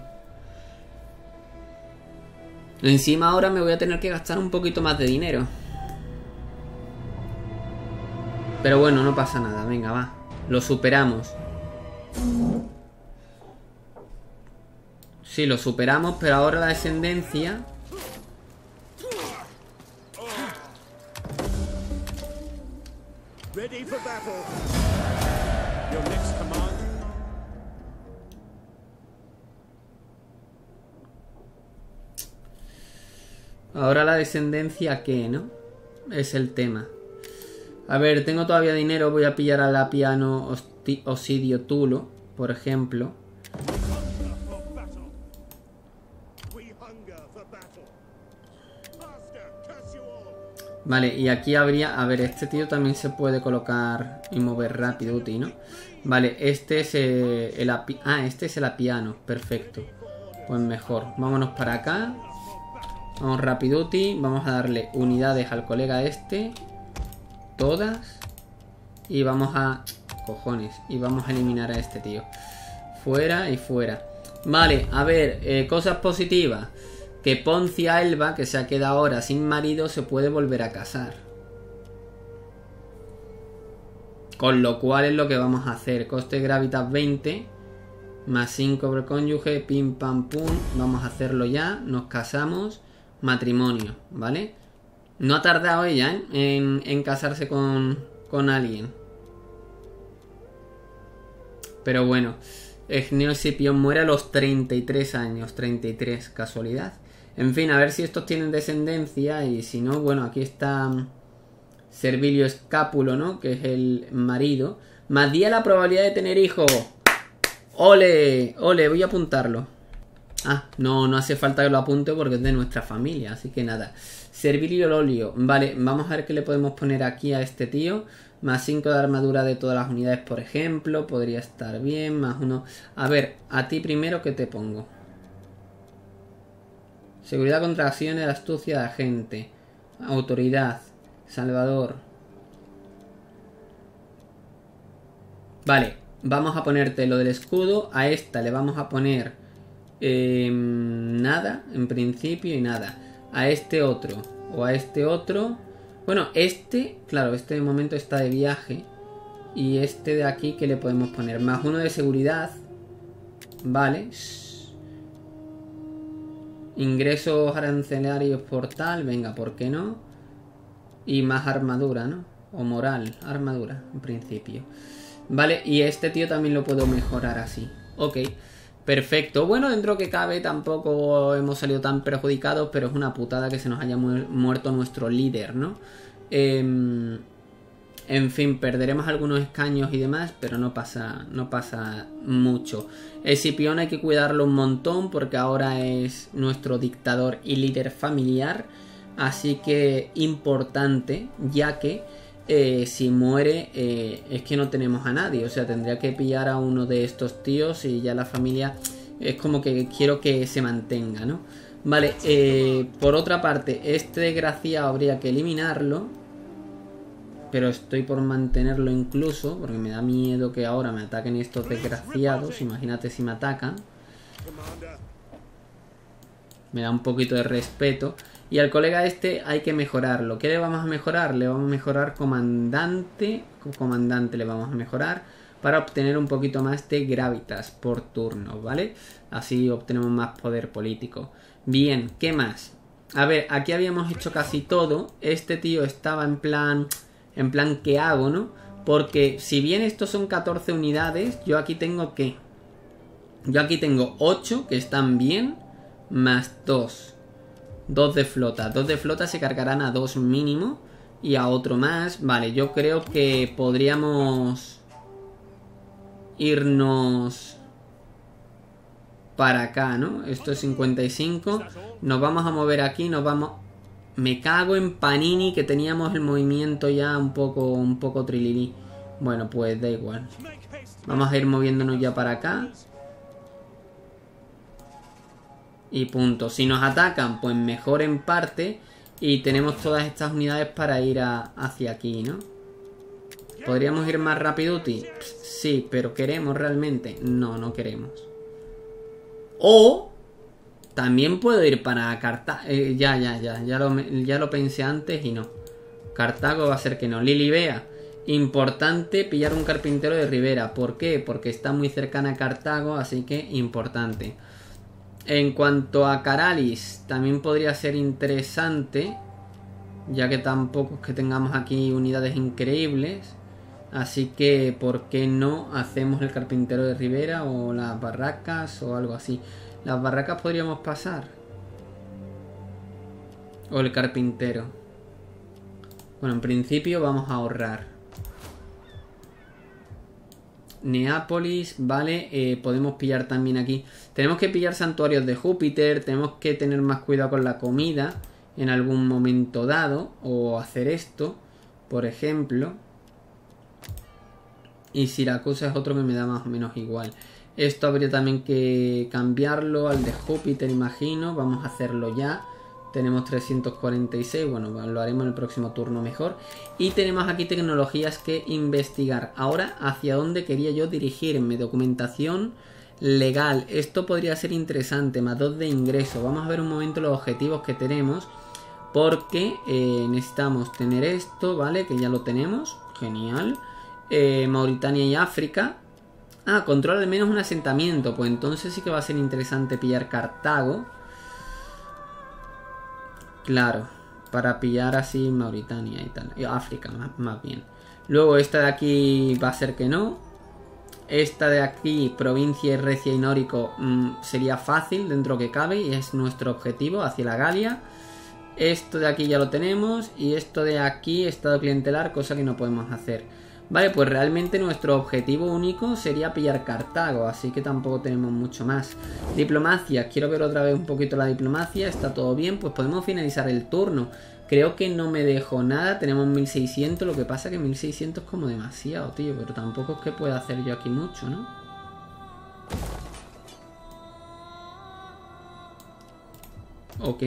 Encima ahora me voy a tener que gastar un poquito más de dinero. Pero bueno, no pasa nada. Venga, va. Lo superamos. Sí, lo superamos, pero ahora la descendencia Ready for battle. Your next command. Ahora la descendencia, ¿qué, no? Es el tema. A ver, tengo todavía dinero. Voy a pillar a la piano Osidio Tulo, por ejemplo. Vale, y aquí habría... A ver, este tío también se puede colocar y mover rápido, Uti, ¿no? Vale, este es eh, el... Api... Ah, este es el apiano. Perfecto. Pues mejor. Vámonos para acá. Vamos rapiduti. Vamos a darle unidades al colega este. Todas. Y vamos a... Cojones. Y vamos a eliminar a este tío. Fuera y fuera. Vale, a ver, eh, cosas positivas. Que Poncia Elba, que se ha quedado ahora sin marido, se puede volver a casar. Con lo cual es lo que vamos a hacer. Coste gravitas veinte. Más cinco por cónyuge. Pim pam pum. Vamos a hacerlo ya. Nos casamos. Matrimonio, ¿vale? No ha tardado ella, ¿eh? en, en casarse con, con alguien. Pero bueno. Egneo Escipión muere a los treinta y tres años. treinta y tres, casualidad. En fin, a ver si estos tienen descendencia. Y si no, bueno, aquí está Servilio Escápulo, ¿no? Que es el marido. Más diez la probabilidad de tener hijos. ¡Ole! ¡Ole! Voy a apuntarlo. Ah, no, no hace falta que lo apunte porque es de nuestra familia. Así que nada. Servilio Lolio. Vale, vamos a ver qué le podemos poner aquí a este tío. Más cinco de armadura de todas las unidades, por ejemplo. Podría estar bien. Más uno. A ver, a ti primero, ¿qué te pongo? Seguridad contra acciones, astucia de agente. Autoridad. Salvador. Vale, vamos a ponerte lo del escudo. A esta le vamos a poner eh, nada, en principio, y nada. A este otro. O a este otro. Bueno, este, claro, este de momento está de viaje. Y este de aquí, ¿qué le podemos poner? Más uno de seguridad. Vale. Ingresos arancelarios por tal. Venga, ¿por qué no? Y más armadura, ¿no? O moral, armadura, en principio. Vale, y este tío también lo puedo mejorar así. Ok, perfecto. Bueno, dentro que cabe tampoco hemos salido tan perjudicados, pero es una putada que se nos haya mu muerto nuestro líder, ¿no? Eh, en fin, perderemos algunos escaños y demás, pero no pasa, no pasa mucho. Escipión hay que cuidarlo un montón porque ahora es nuestro dictador y líder familiar. Así que importante, ya que eh, si muere eh, es que no tenemos a nadie. O sea, tendría que pillar a uno de estos tíos y ya la familia es como que quiero que se mantenga, ¿no? Vale, eh, por otra parte, este desgraciado habría que eliminarlo. Pero estoy por mantenerlo incluso, porque me da miedo que ahora me ataquen estos desgraciados. Imagínate si me atacan. Me da un poquito de respeto. Y al colega este hay que mejorarlo. ¿Qué le vamos a mejorar? Le vamos a mejorar comandante. Comandante le vamos a mejorar para obtener un poquito más de gravitas por turno, ¿vale? Así obtenemos más poder político. Bien, ¿qué más? A ver, aquí habíamos hecho casi todo. Este tío estaba en plan... En plan, ¿qué hago, no? Porque si bien estos son catorce unidades, yo aquí tengo ¿qué? Yo aquí tengo ocho que están bien, más dos. dos de flota. dos de flota se cargarán a dos mínimo y a otro más. Vale, yo creo que podríamos irnos para acá, ¿no? Esto es cincuenta y cinco. Nos vamos a mover aquí, nos vamos... Me cago en Panini, que teníamos el movimiento ya un poco, un poco trililí. Bueno, pues da igual. Vamos a ir moviéndonos ya para acá. Y punto. Si nos atacan, pues mejor en parte. Y tenemos todas estas unidades para ir a, hacia aquí, ¿no? ¿Podríamos ir más rápido, Uti? Sí, pero ¿queremos realmente? No, no queremos. O... También puedo ir para Cartago. Eh, ya, ya, ya. Ya lo, ya lo pensé antes y no. Cartago va a ser que no. Lilibea. Importante pillar un carpintero de Rivera. ¿Por qué? Porque está muy cercana a Cartago. Así que importante. En cuanto a Caralis, también podría ser interesante. Ya que tampoco es que tengamos aquí unidades increíbles. Así que, ¿por qué no hacemos el carpintero de Ribera o las barracas o algo así? Las barracas podríamos pasar. O el carpintero. Bueno, en principio vamos a ahorrar. Neápolis, vale, eh, podemos pillar también aquí. Tenemos que pillar santuarios de Júpiter. Tenemos que tener más cuidado con la comida en algún momento dado. O hacer esto, por ejemplo. Y Siracusa es otro que me da más o menos igual. Esto habría también que cambiarlo al de Júpiter, imagino. Vamos a hacerlo ya. Tenemos trescientos cuarenta y seis. Bueno, lo haremos en el próximo turno mejor. Y tenemos aquí tecnologías que investigar. Ahora, ¿hacia dónde quería yo dirigirme? Documentación legal. Esto podría ser interesante. Más dos de ingreso. Vamos a ver un momento los objetivos que tenemos. Porque eh, necesitamos tener esto, ¿vale? Que ya lo tenemos. Genial. Eh, Mauritania y África. Ah, controla al menos un asentamiento. Pues entonces sí que va a ser interesante pillar Cartago. Claro, para pillar así Mauritania y tal. África, más, más bien. Luego esta de aquí va a ser que no. Esta de aquí, provincia Recia y Nórico, mmm, sería fácil dentro que cabe. Y es nuestro objetivo hacia la Galia. Esto de aquí ya lo tenemos. Y esto de aquí, estado clientelar, cosa que no podemos hacer. Vale, pues realmente nuestro objetivo único sería pillar Cartago, así que tampoco tenemos mucho más. Diplomacia, quiero ver otra vez un poquito la diplomacia, está todo bien, pues podemos finalizar el turno. Creo que no me dejo nada, tenemos mil seiscientos, lo que pasa que mil seiscientos es como demasiado, tío, pero tampoco es que pueda hacer yo aquí mucho, ¿no? Ok.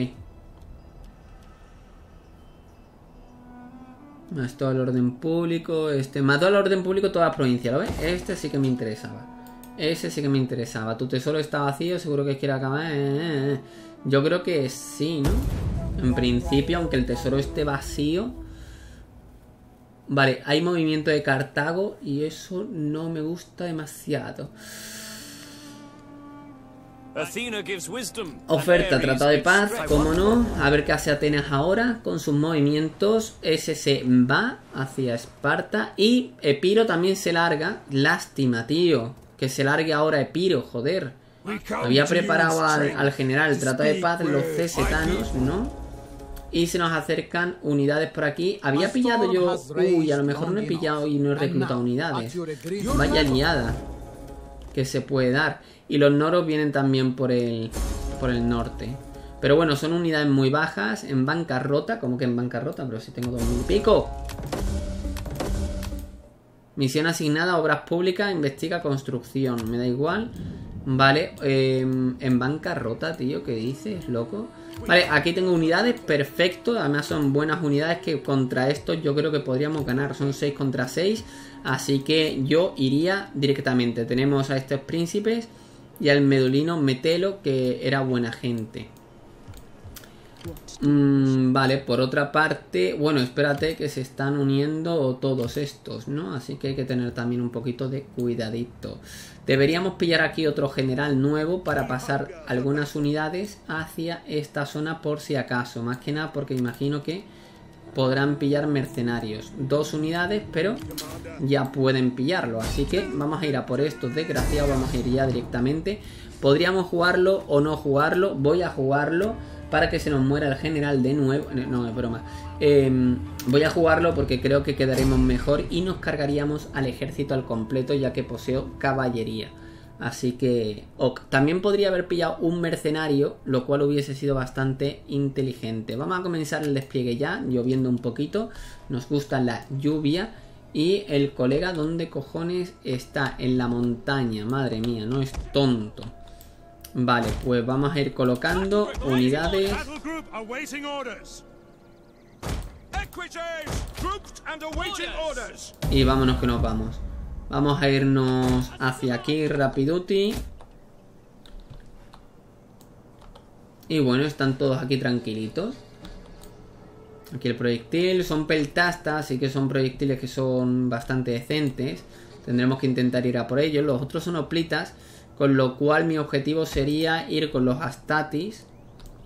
Más todo el orden público. Este, más todo el orden público toda la provincia, ¿lo ves? Este sí que me interesaba. Ese sí que me interesaba. Tu tesoro está vacío, seguro que quiere acabar. Yo creo que sí, ¿no? En principio, aunque el tesoro esté vacío. Vale, hay movimiento de Cartago y eso no me gusta demasiado. Oferta, tratado de paz, como no. A ver qué hace Atenas ahora con sus movimientos. Ese se va hacia Esparta. Y Epiro también se larga. Lástima, tío, que se largue ahora Epiro, joder. Había preparado al, al general el tratado de paz, los cesetanos, ¿no? Y se nos acercan unidades por aquí. Había pillado yo... Uy, a lo mejor no he pillado y no he reclutado unidades. Vaya liada que se puede dar. Y los noros vienen también por el, por el norte. Pero bueno, son unidades muy bajas. En bancarrota. ¿Cómo que en bancarrota? Pero si tengo dos mil y pico. Misión asignada, obras públicas, investiga construcción. Me da igual. Vale, eh, en bancarrota, tío. ¿Qué dices, loco? Vale, aquí tengo unidades, perfecto. Además son buenas unidades que contra estos yo creo que podríamos ganar. Son seis contra seis. Así que yo iría directamente. Tenemos a estos príncipes y al medulino Metelo, que era buena gente. Mm, vale, por otra parte, bueno, espérate que se están uniendo todos estos, ¿no? Así que hay que tener también un poquito de cuidadito. Deberíamos pillar aquí otro general nuevo para pasar algunas unidades hacia esta zona por si acaso. Más que nada porque imagino que podrán pillar mercenarios. Dos unidades, pero ya pueden pillarlo. Así que vamos a ir a por estos desgraciados. Vamos a ir ya directamente. Podríamos jugarlo o no jugarlo. Voy a jugarlo para que se nos muera el general de nuevo. No, es broma. Eh, voy a jugarlo porque creo que quedaremos mejor y nos cargaríamos al ejército al completo, ya que poseo caballería. Así que ok. También podría haber pillado un mercenario, lo cual hubiese sido bastante inteligente. Vamos a comenzar el despliegue ya, lloviendo un poquito. Nos gusta la lluvia. Y el colega, ¿dónde cojones está? En la montaña, madre mía, no es tonto. Vale, pues vamos a ir colocando unidades. Y vámonos que nos vamos. Vamos a irnos hacia aquí rapiduti. Y bueno, están todos aquí tranquilitos. Aquí el proyectil, son peltastas, así que son proyectiles que son bastante decentes. Tendremos que intentar ir a por ellos. Los otros son hoplitas, con lo cual mi objetivo sería ir con los astatis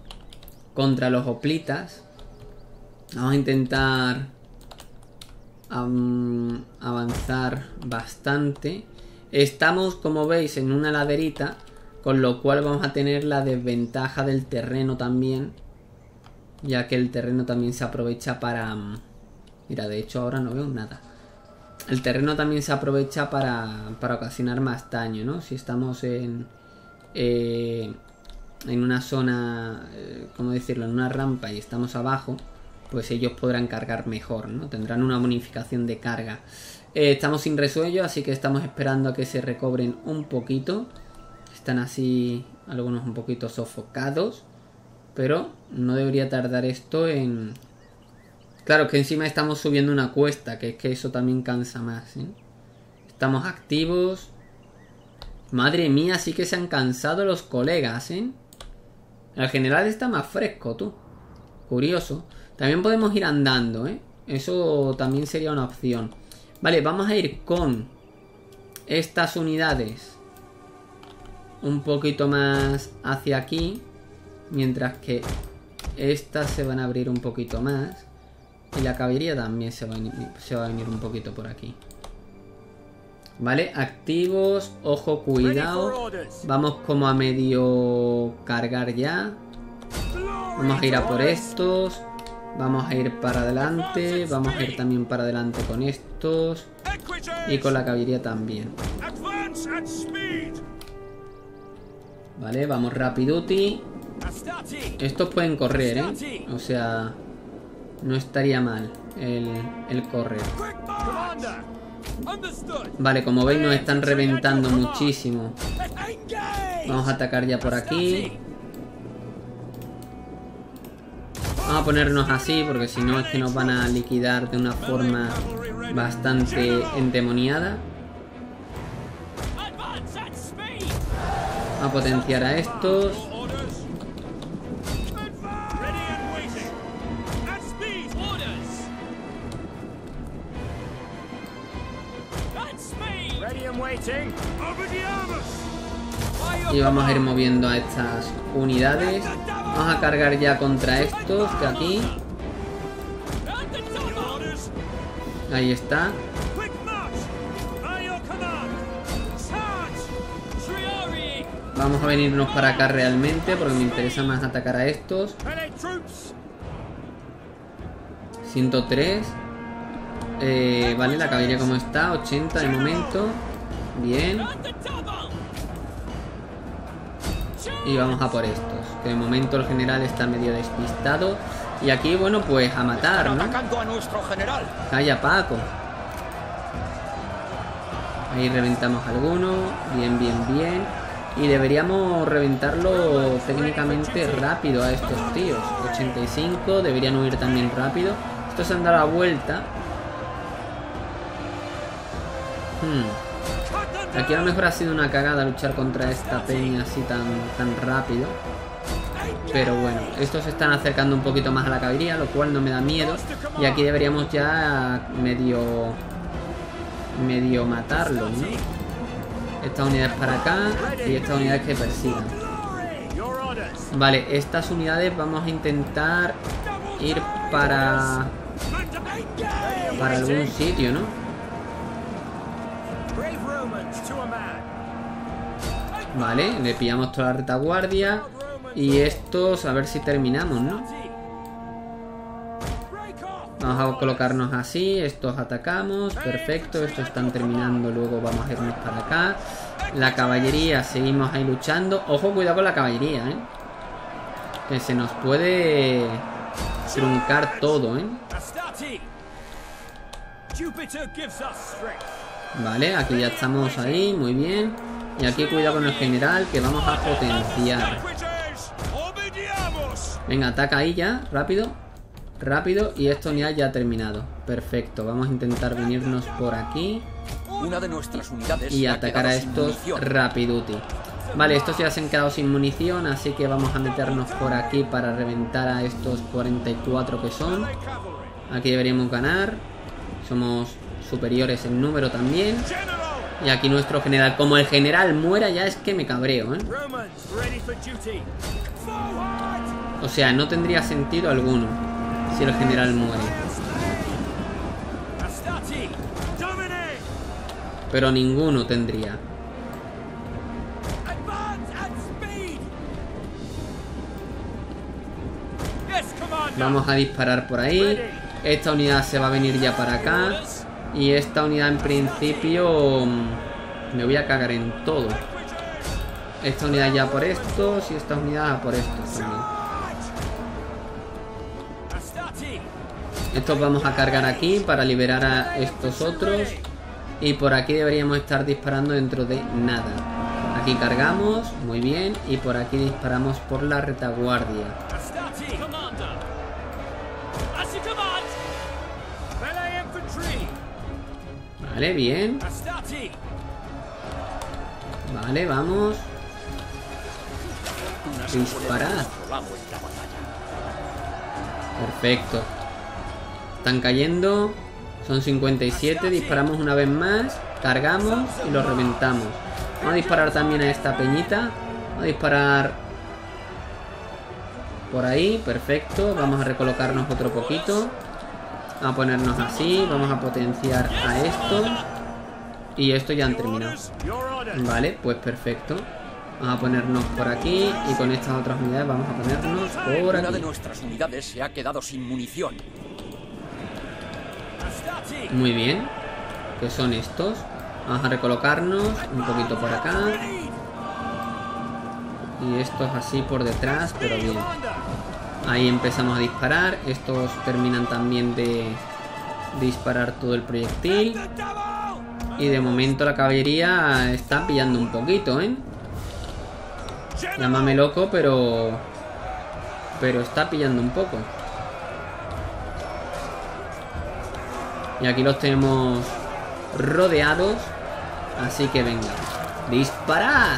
contra los hoplitas. Vamos a intentar um, avanzar bastante. Estamos, como veis, en una laderita, con lo cual vamos a tener la desventaja del terreno también, ya que el terreno también se aprovecha para... Mira, de hecho ahora no veo nada. El terreno también se aprovecha para, para ocasionar más daño, ¿no? Si estamos en... Eh, en una zona, eh, ¿cómo decirlo? En una rampa y estamos abajo, pues ellos podrán cargar mejor, ¿no? Tendrán una bonificación de carga. Eh, estamos sin resuello, así que estamos esperando a que se recobren un poquito. Están así algunos un poquito sofocados, pero no debería tardar esto en... Claro, que encima estamos subiendo una cuesta, que es que eso también cansa más, ¿eh? Estamos activos. Madre mía, sí que se han cansado los colegas, ¿eh? El general está más fresco, tú. Curioso. También podemos ir andando, ¿eh? Eso también sería una opción. Vale, vamos a ir con estas unidades un poquito más hacia aquí, mientras que estas se van a abrir un poquito más. Y la caballería también se va a venir, se va a venir un poquito por aquí. Vale, activos. Ojo, cuidado. Vamos como a medio cargar ya. Vamos a ir a por estos. Vamos a ir para adelante. Vamos a ir también para adelante con estos. Y con la caballería también. Vale, vamos rapiduti. Estos pueden correr, ¿eh? O sea... No estaría mal el, el correr. Vale, como veis nos están reventando muchísimo. Vamos a atacar ya por aquí. Vamos a ponernos así, porque si no es que nos van a liquidar de una forma bastante endemoniada. Vamos a potenciar a estos. Y vamos a ir moviendo a estas unidades. Vamos a cargar ya contra estos de aquí. Ahí está. Vamos a venirnos para acá realmente, porque me interesa más atacar a estos. ciento tres. Eh, vale, la caballería como está, ochenta de momento. Bien. Y vamos a por estos, que de momento el general está medio despistado. Y aquí, bueno, pues a matar, ¿no? Calla, Paco. Ahí reventamos alguno. Bien, bien, bien. Y deberíamos reventarlo técnicamente rápido a estos tíos. ochenta y cinco, deberían huir también rápido. Estos se han dado la vuelta. Hmm. Aquí a lo mejor ha sido una cagada luchar contra esta peña así tan, tan rápido. Pero bueno, estos se están acercando un poquito más a la caballería, lo cual no me da miedo. Y aquí deberíamos ya medio... medio matarlo, ¿no? Estas unidades para acá y estas unidades que persigan. Vale, estas unidades vamos a intentar ir para... para algún sitio, ¿no? Vale, le pillamos toda la retaguardia. Y estos, a ver si terminamos, ¿no? Vamos a colocarnos así. Estos atacamos, perfecto. Estos están terminando, luego vamos a irnos para acá. La caballería, seguimos ahí luchando. Ojo, cuidado con la caballería, ¿eh? Que se nos puede truncar todo, ¿eh? Vale, aquí ya estamos ahí, muy bien. Y aquí cuidado con el general, que vamos a potenciar. Venga, ataca ahí ya, rápido. Rápido, y esta unidad ya ha terminado. Perfecto, vamos a intentar venirnos por aquí. Una de nuestras unidades y atacar a estos rapiduti. Vale, estos ya se han quedado sin munición, así que vamos a meternos por aquí para reventar a estos cuarenta y cuatro que son. Aquí deberíamos ganar. Somos superiores en número también. Y aquí nuestro general. Como el general muera ya es que me cabreo, ¿eh? O sea, no tendría sentido alguno si el general muere. pero ninguno tendría. Vamos a disparar por ahí. Esta unidad se va a venir ya para acá. Y esta unidad en principio me voy a cagar en todo. Esta unidad ya por estos y esta unidad por estos también. Estos vamos a cargar aquí para liberar a estos otros. Y por aquí deberíamos estar disparando dentro de nada. Aquí cargamos, muy bien. Y por aquí disparamos por la retaguardia. Vale, bien. Vale, vamos. Disparad. Perfecto. Están cayendo. Son cincuenta y siete. Disparamos una vez más. Cargamos y los reventamos. Vamos a disparar también a esta peñita. Vamos a disparar por ahí. Perfecto. Vamos a recolocarnos otro poquito. Vamos a ponernos así. Vamos a potenciar a estos. Y esto ya han terminado. Vale, pues perfecto. Vamos a ponernos por aquí. Y con estas otras unidades vamos a ponernos por aquí. Una de nuestras unidades se ha quedado sin munición. Muy bien. ¿Qué son estos? Vamos a recolocarnos un poquito por acá. Y estos así por detrás, pero bien. Ahí empezamos a disparar. Estos terminan también de disparar todo el proyectil. Y de momento la caballería está pillando un poquito, ¿eh? Llámame loco, pero... Pero está pillando un poco. Y aquí los tenemos rodeados. Así que venga. ¡Disparad!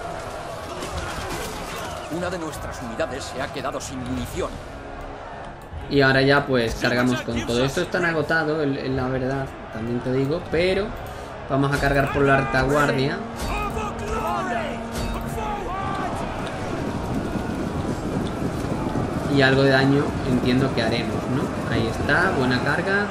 Una de nuestras unidades se ha quedado sin munición. Y ahora ya pues cargamos con todo. Esto están agotado, en la verdad, también te digo. Pero vamos a cargar por la retaguardia. Y algo de daño entiendo que haremos, ¿no? Ahí está, buena carga.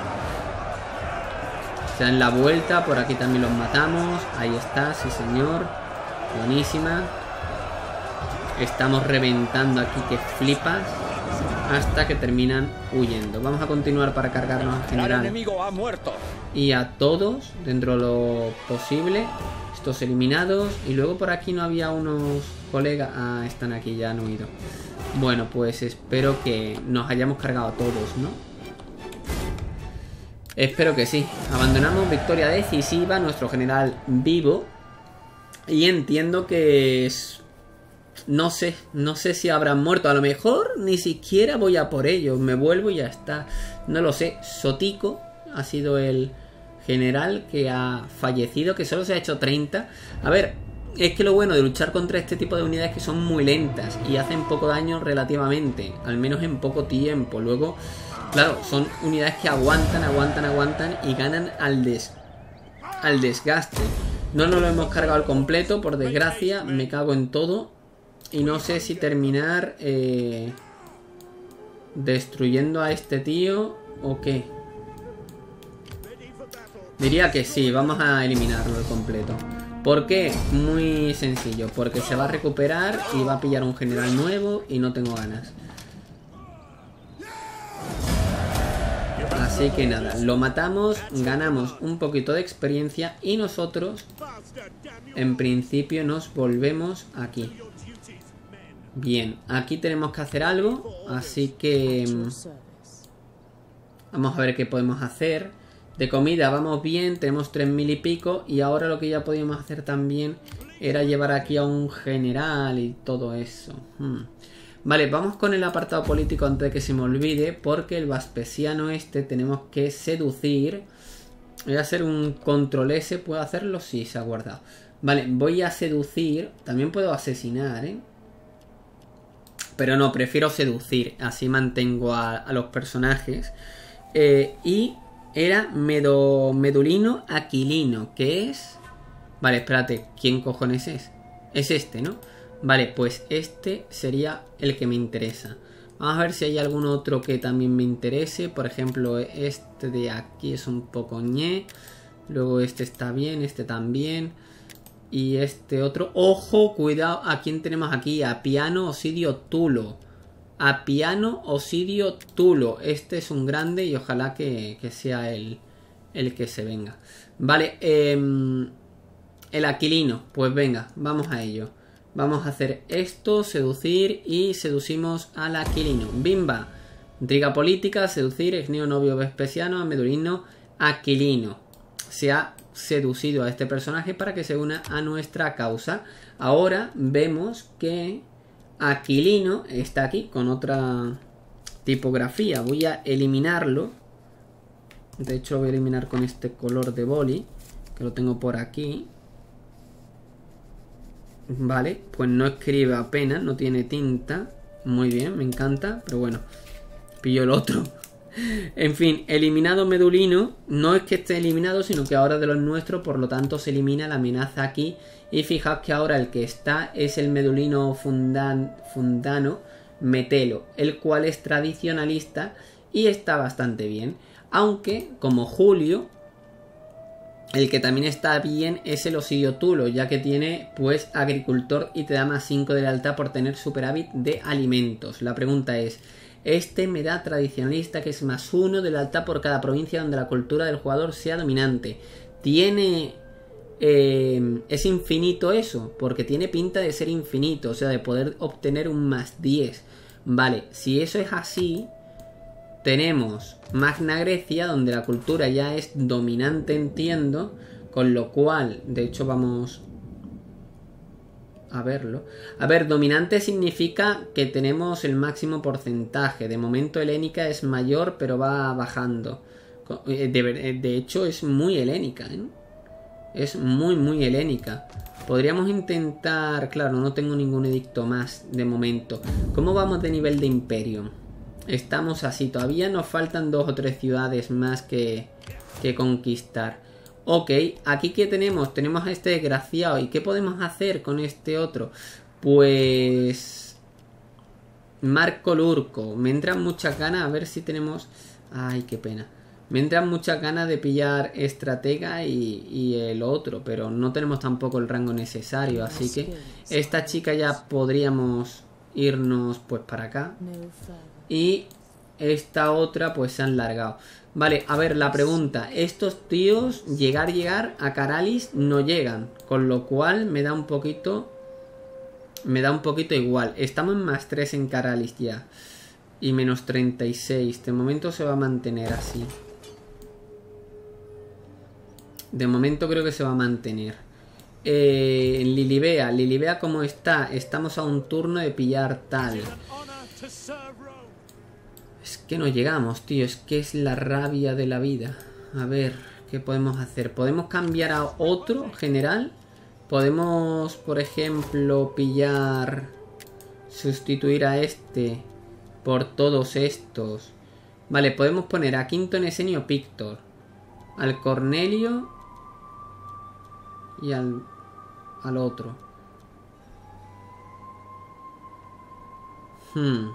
Se dan la vuelta, por aquí también los matamos. Ahí está, sí señor. Buenísima. Estamos reventando aquí que flipas. Hasta que terminan huyendo. Vamos a continuar para cargarnos al general. El enemigo ha muerto. Y a todos, dentro de lo posible. Estos eliminados. Y luego por aquí no había unos colegas. Ah, están aquí, ya han huido. Bueno, pues espero que nos hayamos cargado a todos, ¿no? Espero que sí. Abandonamos, victoria decisiva. Nuestro general vivo. Y entiendo que es... No sé, no sé si habrán muerto. A lo mejor ni siquiera voy a por ellos. Me vuelvo y ya está. No lo sé. Sotico ha sido el general que ha fallecido. Que solo se ha hecho treinta. A ver, es que lo bueno de luchar contra este tipo de unidades es que son muy lentas. Y hacen poco daño relativamente. Al menos en poco tiempo. Luego, claro, son unidades que aguantan, aguantan, aguantan. Y ganan al, des al desgaste. No nos lo hemos cargado al completo. Por desgracia, me cago en todo. Y no sé si terminar eh, destruyendo a este tío o qué. Diría que sí, vamos a eliminarlo al completo. ¿Por qué? Muy sencillo. Porque se va a recuperar y va a pillar un general nuevo y no tengo ganas. Así que nada, lo matamos, ganamos un poquito de experiencia y nosotros, en principio, nos volvemos aquí. Bien, aquí tenemos que hacer algo, así que vamos a ver qué podemos hacer. De comida vamos bien, tenemos tres mil y pico. Y ahora lo que ya podíamos hacer también era llevar aquí a un general y todo eso. hmm. Vale, vamos con el apartado político antes de que se me olvide. Porque el Vespasiano este tenemos que seducir. Voy a hacer un control S, ¿puedo hacerlo? Sí, se ha guardado. Vale, voy a seducir. También puedo asesinar, ¿eh? Pero no, prefiero seducir. Así mantengo a, a los personajes. Eh, y era Medo, Medulino Aquilino. ¿Qué es? Vale, espérate. ¿Quién cojones es? Es este, ¿no? Vale, pues este sería el que me interesa. Vamos a ver si hay algún otro que también me interese. Por ejemplo, este de aquí es un poco ñe. Luego este está bien, este también. Y este otro... ¡Ojo! Cuidado. ¿A quién tenemos aquí? A Piano Osidio Tulo. A Piano Osidio Tulo. Este es un grande y ojalá que, que sea el, el que se venga. Vale. Eh, el Aquilino. Pues venga, vamos a ello. Vamos a hacer esto, seducir y seducimos al Aquilino. Bimba. Intriga política, seducir, Exnio novio Vespasiano, Amedurino, Aquilino. Se ha seducido a este personaje para que se una a nuestra causa. Ahora vemos que Aquilino está aquí con otra tipografía. Voy a eliminarlo. De hecho lo voy a eliminar con este color de boli, que lo tengo por aquí. Vale, pues no escribe apenas, no tiene tinta. Muy bien, me encanta, pero bueno, pillo el otro. En fin, eliminado Medulino. No es que esté eliminado, sino que ahora de los nuestros, por lo tanto se elimina la amenaza aquí. Y fijaos que ahora el que está es el Medulino fundan, Fundano Metelo, el cual es tradicionalista y está bastante bien. Aunque, como Julio, el que también está bien es el Osidio Tulo, ya que tiene pues agricultor y te da más cinco de lealtad por tener superávit de alimentos. La pregunta es, este me da tradicionalista, que es más uno de lealtad por cada provincia donde la cultura del jugador sea dominante. Tiene... Eh, es infinito eso, porque tiene pinta de ser infinito, o sea, de poder obtener un más diez. Vale, si eso es así, tenemos Magna Grecia, donde la cultura ya es dominante, entiendo, con lo cual, de hecho vamos a verlo. A ver, dominante significa que tenemos el máximo porcentaje. De momento helénica es mayor, pero va bajando. De, de hecho es muy helénica, ¿eh? Es muy muy helénica. Podríamos intentar... Claro, no tengo ningún edicto más de momento. ¿Cómo vamos de nivel de imperio? Estamos así. Todavía nos faltan dos o tres ciudades más que, que conquistar. Ok, aquí ¿qué tenemos? Tenemos a este desgraciado. ¿Y qué podemos hacer con este otro? Pues... Marco Lurco. Me entran muchas ganas. A ver si tenemos... Ay, qué pena. Me entran muchas ganas de pillar estratega y, y el otro, pero no tenemos tampoco el rango necesario, así que esta chica ya podríamos irnos pues para acá. Y esta otra pues se han largado. Vale, a ver, la pregunta. Estos tíos, llegar, llegar a Caralis no llegan, con lo cual me da un poquito... Me da un poquito igual. Estamos en más tres en Caralis ya. Y menos treinta y seis. De momento se va a mantener así. De momento creo que se va a mantener. Eh, en Lilibea. Lilibea como está. Estamos a un turno de pillar tal. Es que no llegamos, tío. Es que es la rabia de la vida. A ver, ¿qué podemos hacer? ¿Podemos cambiar a otro general? Podemos, por ejemplo, pillar... Sustituir a este por todos estos. Vale, podemos poner a Quinto Nesenio Pictor, al Cornelio y al, al otro. Hmm.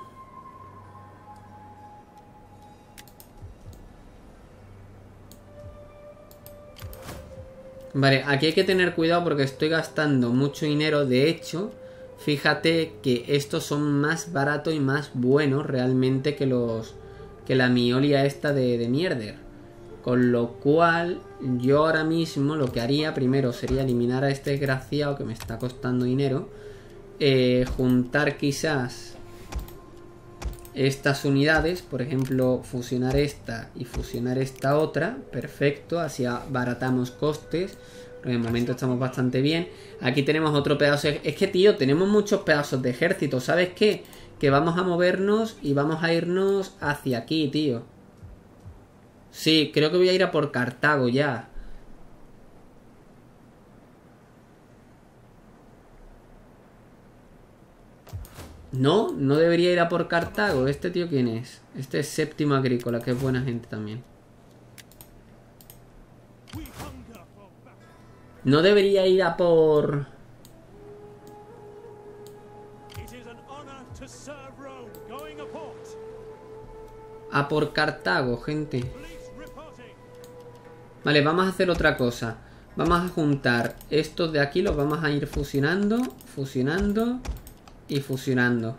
Vale, aquí hay que tener cuidado porque estoy gastando mucho dinero. De hecho, fíjate que estos son más baratos y más buenos realmente que los que la miolia esta de, de mierder. Con lo cual, yo ahora mismo lo que haría primero sería eliminar a este desgraciado que me está costando dinero. Eh, juntar quizás estas unidades, por ejemplo, fusionar esta y fusionar esta otra. Perfecto, así abaratamos costes. De momento estamos bastante bien. Aquí tenemos otro pedazo. Es que, tío, tenemos muchos pedazos de ejército. ¿Sabes qué? Que vamos a movernos y vamos a irnos hacia aquí, tío. Sí, creo que voy a ir a por Cartago ya. No, no debería ir a por Cartago. ¿Este tío quién es? Este es Séptimo Agrícola, que es buena gente también. No debería ir a por... A por Cartago, gente. Vale, vamos a hacer otra cosa. Vamos a juntar estos de aquí, los vamos a ir fusionando, fusionando y fusionando.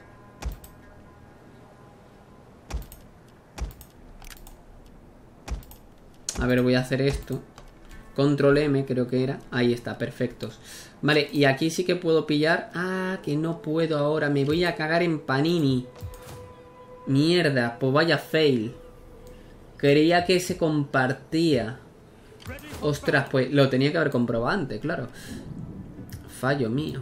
A ver, voy a hacer esto. Control M creo que era. Ahí está, perfectos. Vale, y aquí sí que puedo pillar. Ah, que no puedo ahora. Me voy a cagar en Panini. Mierda, pues vaya fail. Creía que se compartía. Ostras, pues lo tenía que haber comprobado antes, claro. Fallo mío.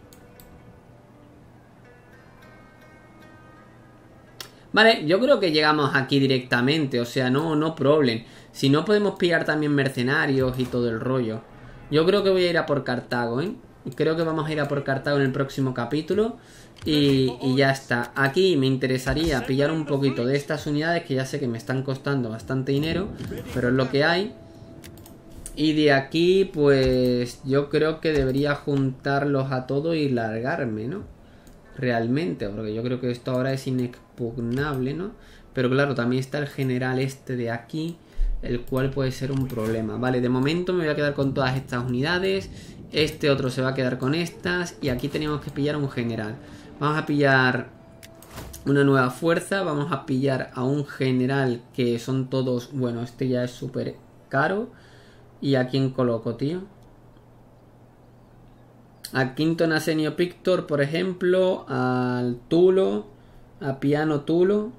Vale, yo creo que llegamos aquí directamente. O sea, no, no problem. Si no podemos pillar también mercenarios y todo el rollo. Yo creo que voy a ir a por Cartago, ¿eh? Creo que vamos a ir a por Cartago en el próximo capítulo. Y, y ya está. Aquí me interesaría pillar un poquito de estas unidades, que ya sé que me están costando bastante dinero, pero es lo que hay. Y de aquí, pues yo creo que debería juntarlos a todos y largarme, ¿no? Realmente, porque yo creo que esto ahora es inexpugnable, ¿no? Pero claro, también está el general este de aquí, el cual puede ser un problema. Vale, de momento me voy a quedar con todas estas unidades. Este otro se va a quedar con estas. Y aquí tenemos que pillar a un general. Vamos a pillar una nueva fuerza. Vamos a pillar a un general que son todos... Bueno, este ya es súper caro. ¿Y a quién coloco, tío? A Quinto Nasenio Pictor, por ejemplo. Al Tulo. A Piano Tulo.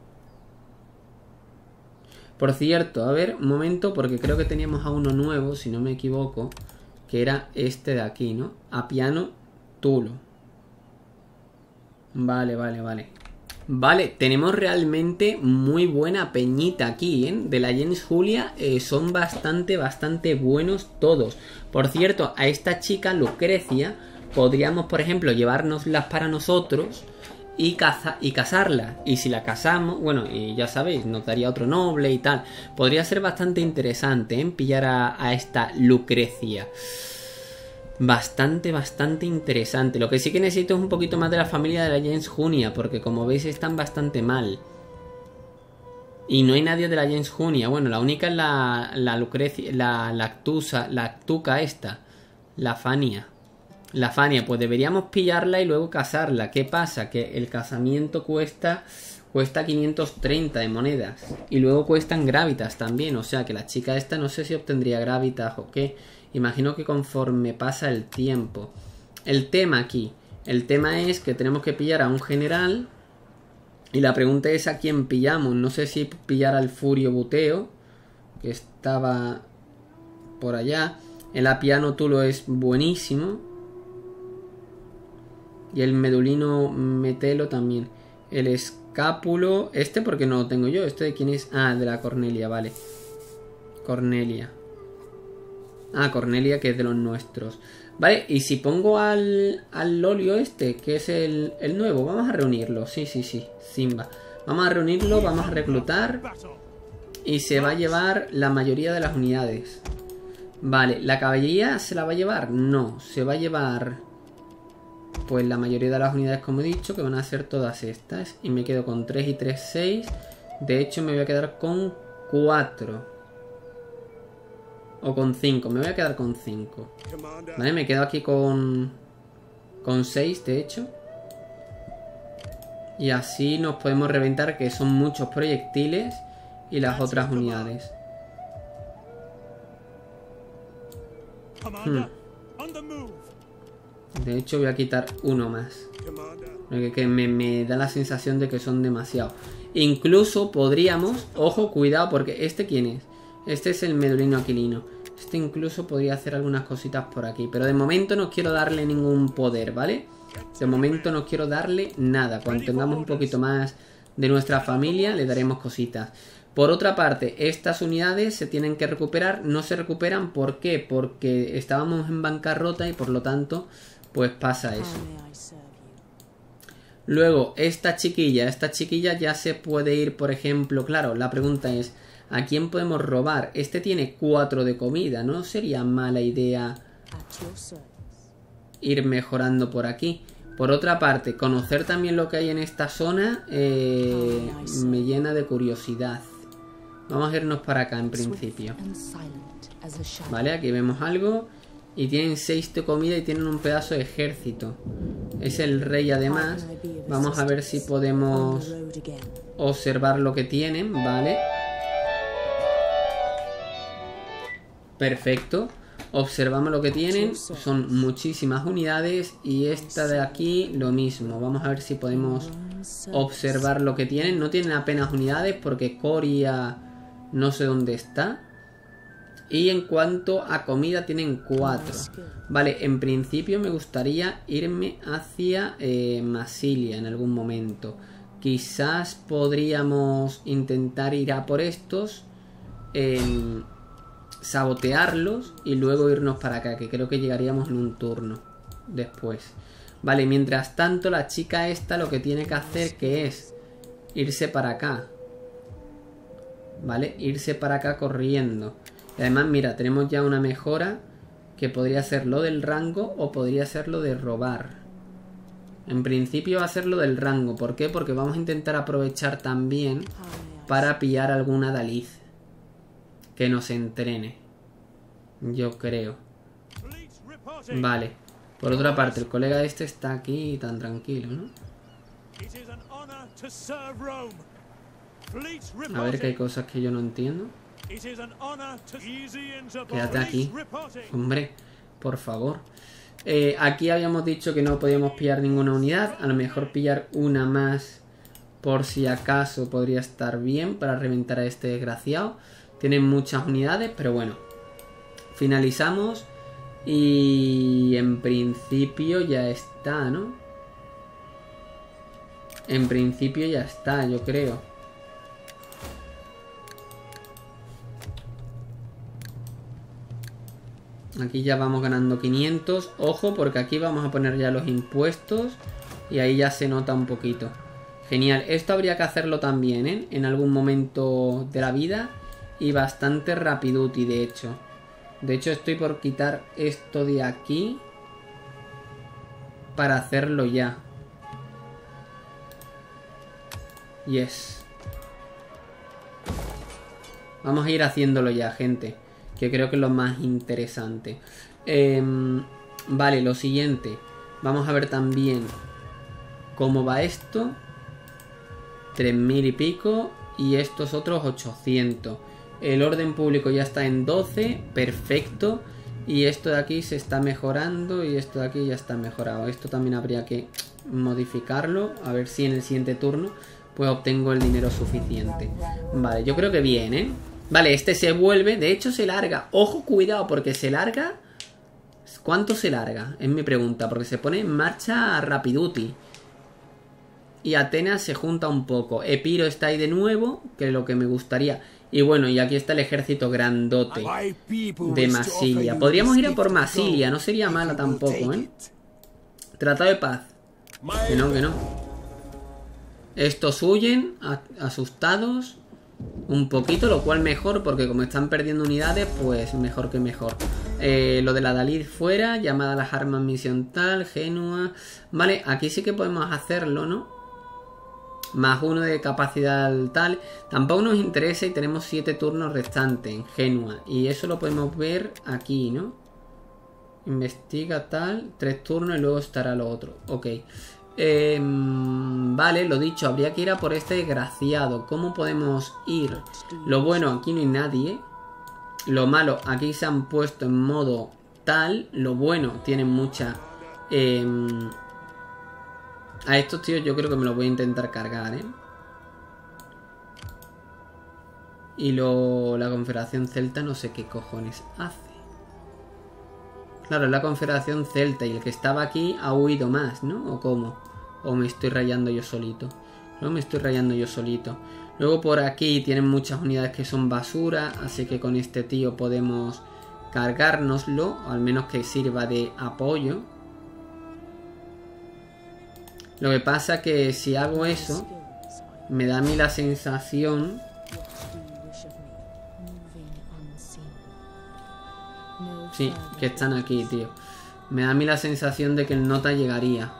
Por cierto, a ver, un momento, porque creo que teníamos a uno nuevo, si no me equivoco, que era este de aquí, ¿no? A Piano Tulo. Vale, vale, vale. Vale, tenemos realmente muy buena peñita aquí, ¿eh? De la Gens Julia eh, son bastante, bastante buenos todos. Por cierto, a esta chica, Lucrecia, podríamos, por ejemplo, llevárnoslas para nosotros y, caza y casarla. Y si la casamos, bueno, y ya sabéis, nos daría otro noble y tal. Podría ser bastante interesante, ¿eh? Pillar a, a esta Lucrecia. Bastante, bastante interesante. Lo que sí que necesito es un poquito más de la familia de la Gens Julia, porque como veis están bastante mal. Y no hay nadie de la Gens Julia. Bueno, la única es la, la Lucrecia, la Lactusa, la Lactuca esta. La Fania. La Fania, pues deberíamos pillarla y luego casarla. ¿Qué pasa? Que el casamiento cuesta... Cuesta quinientos treinta de monedas. Y luego cuestan gravitas también. O sea que la chica esta no sé si obtendría gravitas o qué. Imagino que conforme pasa el tiempo. El tema aquí. El tema es que tenemos que pillar a un general. Y la pregunta es a quién pillamos. No sé si pillar al Furio Buteo, que estaba por allá. El Apiano Tulo es buenísimo. Y el Medulino Metelo también. El Escápulo. Este porque no lo tengo yo. ¿Este de quién es? Ah, de la Cornelia, vale. Cornelia. Ah, Cornelia, que es de los nuestros. Vale, y si pongo al, al Lolio este, que es el, el nuevo, vamos a reunirlo. Sí, sí, sí, Simba. Vamos a reunirlo, vamos a reclutar. Y se va a llevar la mayoría de las unidades. Vale, ¿la caballería se la va a llevar? No, se va a llevar... Pues la mayoría de las unidades, como he dicho, que van a ser todas estas. Y me quedo con tres y tres, seis. De hecho, me voy a quedar con cuatro. O con cinco, me voy a quedar con cinco. Vale, me quedo aquí con Con seis, de hecho. Y así nos podemos reventar, que son muchos proyectiles. Y las otras unidades. hmm. De hecho voy a quitar uno más, porque que me, me da la sensación de que son demasiado. Incluso podríamos, ojo, cuidado, porque este ¿quién es? Este es el Medulino Aquilino. Este incluso podría hacer algunas cositas por aquí. Pero de momento no quiero darle ningún poder, ¿vale? De momento no quiero darle nada. Cuando tengamos un poquito más de nuestra familia, le daremos cositas. Por otra parte, estas unidades se tienen que recuperar. No se recuperan, ¿por qué? Porque estábamos en bancarrota y por lo tanto, pues pasa eso. Luego, esta chiquilla, esta chiquilla ya se puede ir, por ejemplo, claro, la pregunta es, ¿a quién podemos robar? Este tiene cuatro de comida, ¿no sería mala idea ir mejorando por aquí? Por otra parte, conocer también lo que hay en esta zona eh, me llena de curiosidad. Vamos a irnos para acá en principio. Vale, aquí vemos algo. Y tienen seis de comida y tienen un pedazo de ejército. Es el rey además. Vamos a ver si podemos observar lo que tienen, ¿vale? Perfecto. Observamos lo que tienen. Son muchísimas unidades. Y esta de aquí lo mismo. Vamos a ver si podemos observar lo que tienen. No tienen apenas unidades porque Coria no sé dónde está. Y en cuanto a comida tienen cuatro. Vale, en principio me gustaría irme hacia eh, Massilia en algún momento. Quizás podríamos intentar ir a por estos. Eh, sabotearlos y luego irnos para acá, que creo que llegaríamos en un turno después. Vale, mientras tanto la chica esta lo que tiene que hacer que es irse para acá. Vale, irse para acá corriendo. Y además, mira, tenemos ya una mejora que podría ser lo del rango o podría ser lo de robar. En principio va a ser lo del rango. ¿Por qué? Porque vamos a intentar aprovechar también para pillar alguna Dalith que nos entrene. Yo creo. Vale. Por otra parte, el colega este está aquí tan tranquilo, ¿no? A ver que hay cosas que yo no entiendo. Quédate aquí. Hombre, por favor. Eh, aquí habíamos dicho que no podíamos pillar ninguna unidad. A lo mejor pillar una más por si acaso podría estar bien para reventar a este desgraciado. Tienen muchas unidades, pero bueno. Finalizamos. Y en principio ya está, ¿no? En principio ya está, yo creo. Aquí ya vamos ganando quinientos. Ojo, porque aquí vamos a poner ya los impuestos. Y ahí ya se nota un poquito. Genial. Esto habría que hacerlo también, ¿eh? En algún momento de la vida. Y bastante rapiduti, de hecho. De hecho, estoy por quitar esto de aquí. Para hacerlo ya. Yes. Vamos a ir haciéndolo ya, gente. Que creo que es lo más interesante. Eh, vale, lo siguiente. Vamos a ver también cómo va esto. tres mil y pico. Y estos otros ochocientos. El orden público ya está en doce. Perfecto. Y esto de aquí se está mejorando. Y esto de aquí ya está mejorado. Esto también habría que modificarlo. A ver si en el siguiente turno pues obtengo el dinero suficiente. Vale, yo creo que bien, ¿eh? Vale, este se vuelve. De hecho se larga. Ojo, cuidado, porque se larga. ¿Cuánto se larga? Es mi pregunta. Porque se pone en marcha Rapiduti. Y Atenas se junta un poco. Epiro está ahí de nuevo, que es lo que me gustaría. Y bueno, y aquí está el ejército grandote de Massilia. Podríamos ir a por Massilia, no sería mala tampoco, ¿eh? Tratado de paz. Que no, que no. Estos huyen, asustados un poquito, lo cual mejor, porque como están perdiendo unidades, pues mejor que mejor. Eh, lo de la Dalith fuera, llamada a las armas, misión tal, Genua. Vale, aquí sí que podemos hacerlo, ¿no? Más uno de capacidad tal. Tampoco nos interesa y tenemos siete turnos restantes en Genua. Y eso lo podemos ver aquí, ¿no? Investiga tal, tres turnos y luego estará lo otro. Ok. Eh, vale, lo dicho, habría que ir a por este desgraciado. ¿Cómo podemos ir? Lo bueno, aquí no hay nadie. Lo malo, aquí se han puesto en modo tal. Lo bueno, tienen mucha... Eh, a estos tíos yo creo que me los voy a intentar cargar, ¿eh? Y lo, la Confederación Celta no sé qué cojones hace. Claro, es la Confederación Celta y el que estaba aquí ha huido más, ¿no? ¿O cómo? ¿O me estoy rayando yo solito? No, me estoy rayando yo solito. Luego por aquí tienen muchas unidades que son basura, así que con este tío podemos cargárnoslo, o al menos que sirva de apoyo. Lo que pasa que si hago eso, me da a mí la sensación... Sí, que están aquí, tío. Me da a mí la sensación de que el nota llegaría.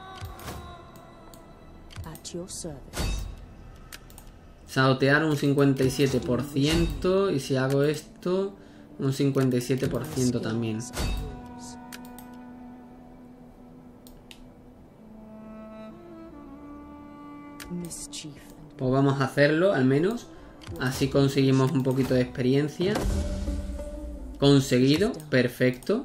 Sabotear un cincuenta y siete por ciento. Y si hago esto, Un cincuenta y siete por ciento también. Pues vamos a hacerlo al menos. Así conseguimos un poquito de experiencia. Conseguido, perfecto.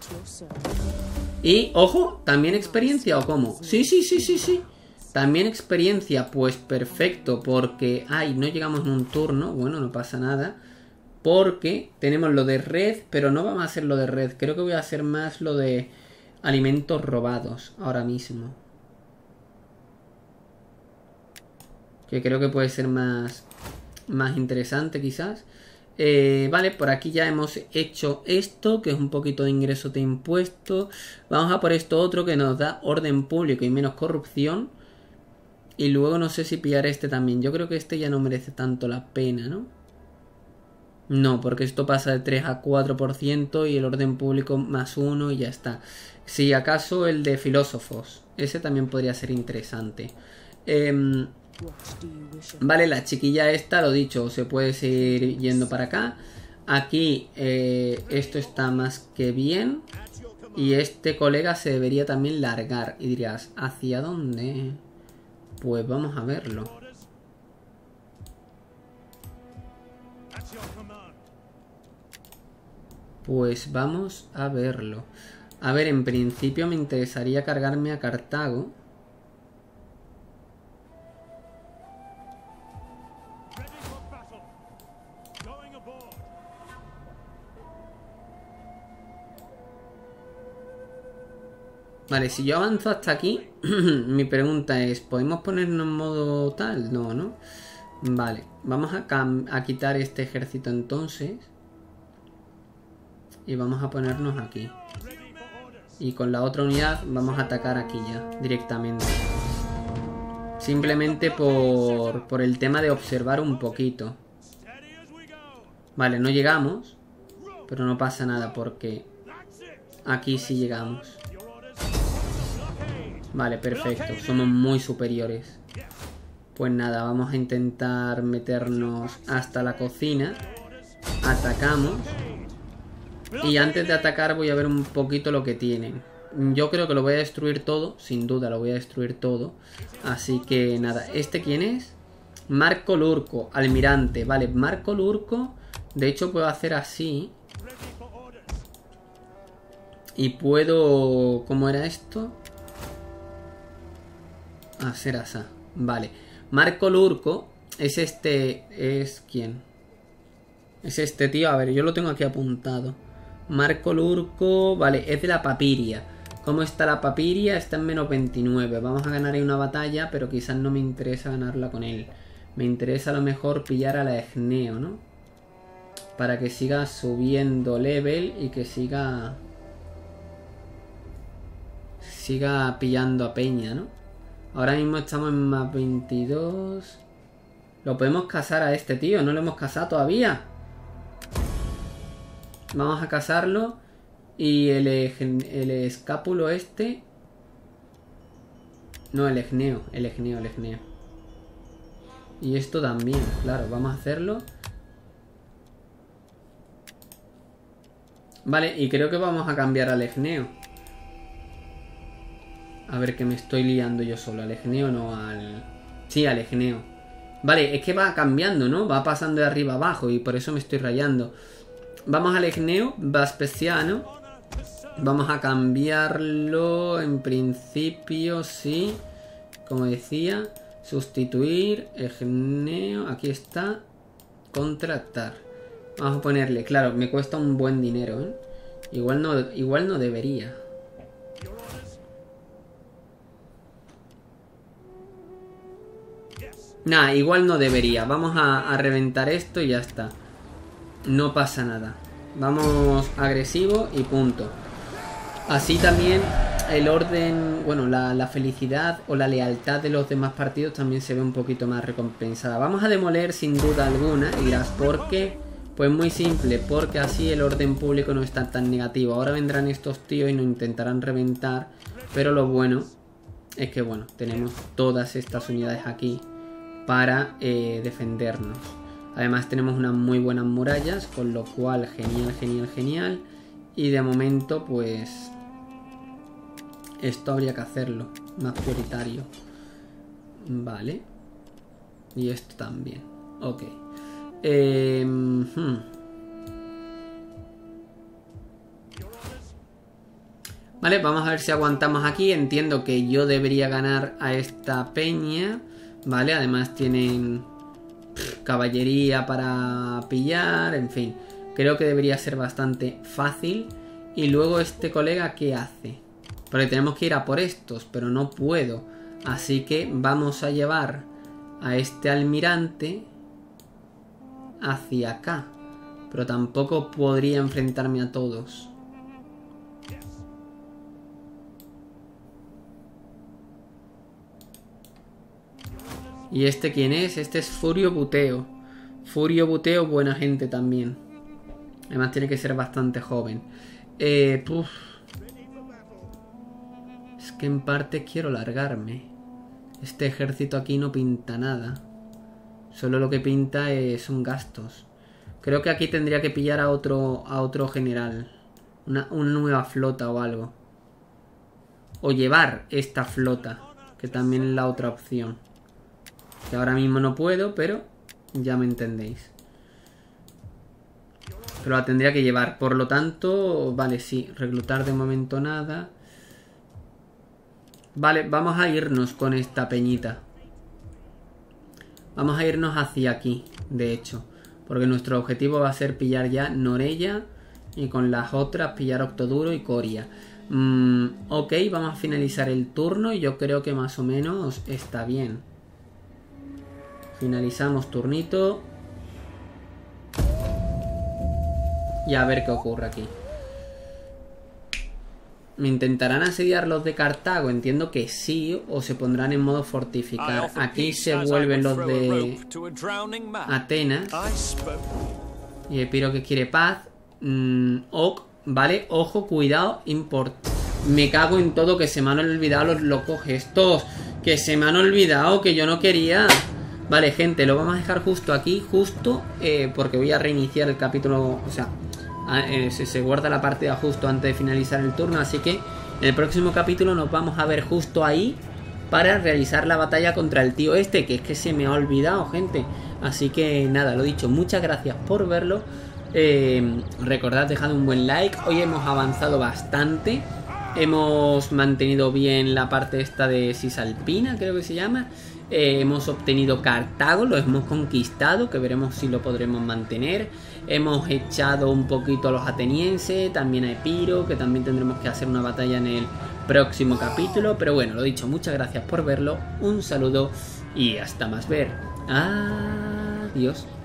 Y, ojo, ¿también experiencia o cómo? Sí, sí, sí, sí, sí. También experiencia, pues perfecto. Porque, ay, no llegamos en un turno. Bueno, no pasa nada. Porque tenemos lo de red, pero no vamos a hacer lo de red. Creo que voy a hacer más lo de alimentos robados ahora mismo. Que creo que puede ser más, más interesante quizás. Eh, vale, por aquí ya hemos hecho esto, que es un poquito de ingreso de impuestos. Vamos a por esto otro que nos da orden público y menos corrupción. Y luego no sé si pillar este también. Yo creo que este ya no merece tanto la pena, ¿no? No, porque esto pasa de tres a cuatro por ciento y el orden público más uno y ya está. Si acaso el de filósofos. Ese también podría ser interesante. Eh... Vale, la chiquilla esta, lo dicho, se puede seguir yendo para acá. Aquí eh, esto está más que bien. Y este colega se debería también largar. Y dirías, ¿hacia dónde? Pues vamos a verlo. Pues vamos a verlo. A ver, en principio me interesaría cargarme a Cartago. Vale, si yo avanzo hasta aquí, mi pregunta es, ¿podemos ponernos en modo tal? No, ¿no? Vale, vamos a, a quitar este ejército entonces. Y vamos a ponernos aquí. Y con la otra unidad vamos a atacar aquí ya, directamente. Simplemente por, por el tema de observar un poquito. Vale, no llegamos. Pero no pasa nada porque aquí sí llegamos. Vale, perfecto. Somos muy superiores. Pues nada, vamos a intentar meternos hasta la cocina. Atacamos. Y antes de atacar voy a ver un poquito lo que tienen. Yo creo que lo voy a destruir todo. Sin duda lo voy a destruir todo. Así que nada, ¿este quién es? Marco Lurco, almirante. Vale, Marco Lurco. De hecho puedo hacer así. Y puedo... ¿Cómo era esto? Hacer así. Vale. Marco Lurco es este... ¿Es quién? Es este tío. A ver, yo lo tengo aquí apuntado. Marco Lurco... Vale, es de la Papiria. ¿Cómo está la Papiria? Está en menos veintinueve. Vamos a ganar ahí una batalla, pero quizás no me interesa ganarla con él. Me interesa a lo mejor pillar a la Egneo, ¿no? Para que siga subiendo level y que siga... Siga pillando a peña, ¿no? Ahora mismo estamos en más veintidós. Lo podemos cazar a este tío. No lo hemos cazado todavía. Vamos a cazarlo. Y el, el escápulo este... No, el Egneo. El Egneo, el Egneo. Y esto también, claro. Vamos a hacerlo. Vale, y creo que vamos a cambiar al Egneo. A ver, que me estoy liando yo solo. Al Egneo no, al... Sí, al Egneo. Vale, es que va cambiando, ¿no? Va pasando de arriba abajo y por eso me estoy rayando. Vamos al Egneo, Vespasiano. Vamos a cambiarlo. En principio, sí. Como decía, sustituir, Egneo. Aquí está. Contratar. Vamos a ponerle, claro, me cuesta un buen dinero, ¿eh? Igual no, igual no debería. Nah, igual no debería. Vamos a, a reventar esto y ya está. No pasa nada. Vamos agresivo y punto. Así también el orden, bueno, la, la felicidad o la lealtad de los demás partidos también se ve un poquito más recompensada. Vamos a demoler sin duda alguna. Y dirás, ¿por qué? Pues muy simple, porque así el orden público no está tan negativo. Ahora vendrán estos tíos y nos intentarán reventar. Pero lo bueno es que, bueno, tenemos todas estas unidades aquí para eh, defendernos. Además tenemos unas muy buenas murallas, con lo cual genial, genial, genial. Y de momento pues esto habría que hacerlo, más prioritario. Vale. Y esto también. Ok. Eh, hmm. Vale, vamos a ver si aguantamos aquí. Entiendo que yo debería ganar a esta peña. Vale, además tienen pff, caballería para pillar. En fin, creo que debería ser bastante fácil. Y luego este colega, ¿qué hace? Porque tenemos que ir a por estos, pero no puedo. Así que vamos a llevar a este almirante hacia acá. Pero tampoco podría enfrentarme a todos. ¿Y este quién es? Este es Furio Buteo. Furio Buteo, buena gente también. Además tiene que ser bastante joven. Eh, puf. Es que en parte quiero largarme. Este ejército aquí no pinta nada. Solo lo que pinta es, son gastos. Creo que aquí tendría que pillar a otro, a otro general. Una, una nueva flota o algo. O llevar esta flota, que también es la otra opción. Que ahora mismo no puedo, pero ya me entendéis. Pero la tendría que llevar. Por lo tanto, vale, sí. Reclutar de momento nada. Vale, vamos a irnos con esta peñita. Vamos a irnos hacia aquí, de hecho. Porque nuestro objetivo va a ser pillar ya Norella. Y con las otras pillar Octoduro y Coria. Mm, ok, vamos a finalizar el turno. Y yo creo que más o menos está bien. Finalizamos turnito. Y a ver qué ocurre aquí. ¿Me intentarán asediar los de Cartago? Entiendo que sí. O se pondrán en modo fortificar. Aquí se vuelven los de Atenas. Y Epiro que quiere paz. mm, Ok, vale, ojo, cuidado. Import. Me cago en todo, que se me han olvidado los locos estos. Que se me han olvidado, que yo no quería. Vale, gente, lo vamos a dejar justo aquí, justo, eh, porque voy a reiniciar el capítulo, o sea, eh, se, se guarda la partida justo antes de finalizar el turno, así que en el próximo capítulo nos vamos a ver justo ahí para realizar la batalla contra el tío este, que es que se me ha olvidado, gente. Así que nada, lo dicho, muchas gracias por verlo, eh, recordad dejar un buen like, hoy hemos avanzado bastante, hemos mantenido bien la parte esta de Cisalpina, creo que se llama. Eh, hemos obtenido Cartago, lo hemos conquistado, que veremos si lo podremos mantener. Hemos echado un poquito a los atenienses, también a Epiro, que también tendremos que hacer una batalla en el próximo capítulo. Pero bueno, lo dicho, muchas gracias por verlo, un saludo y hasta más ver. Adiós.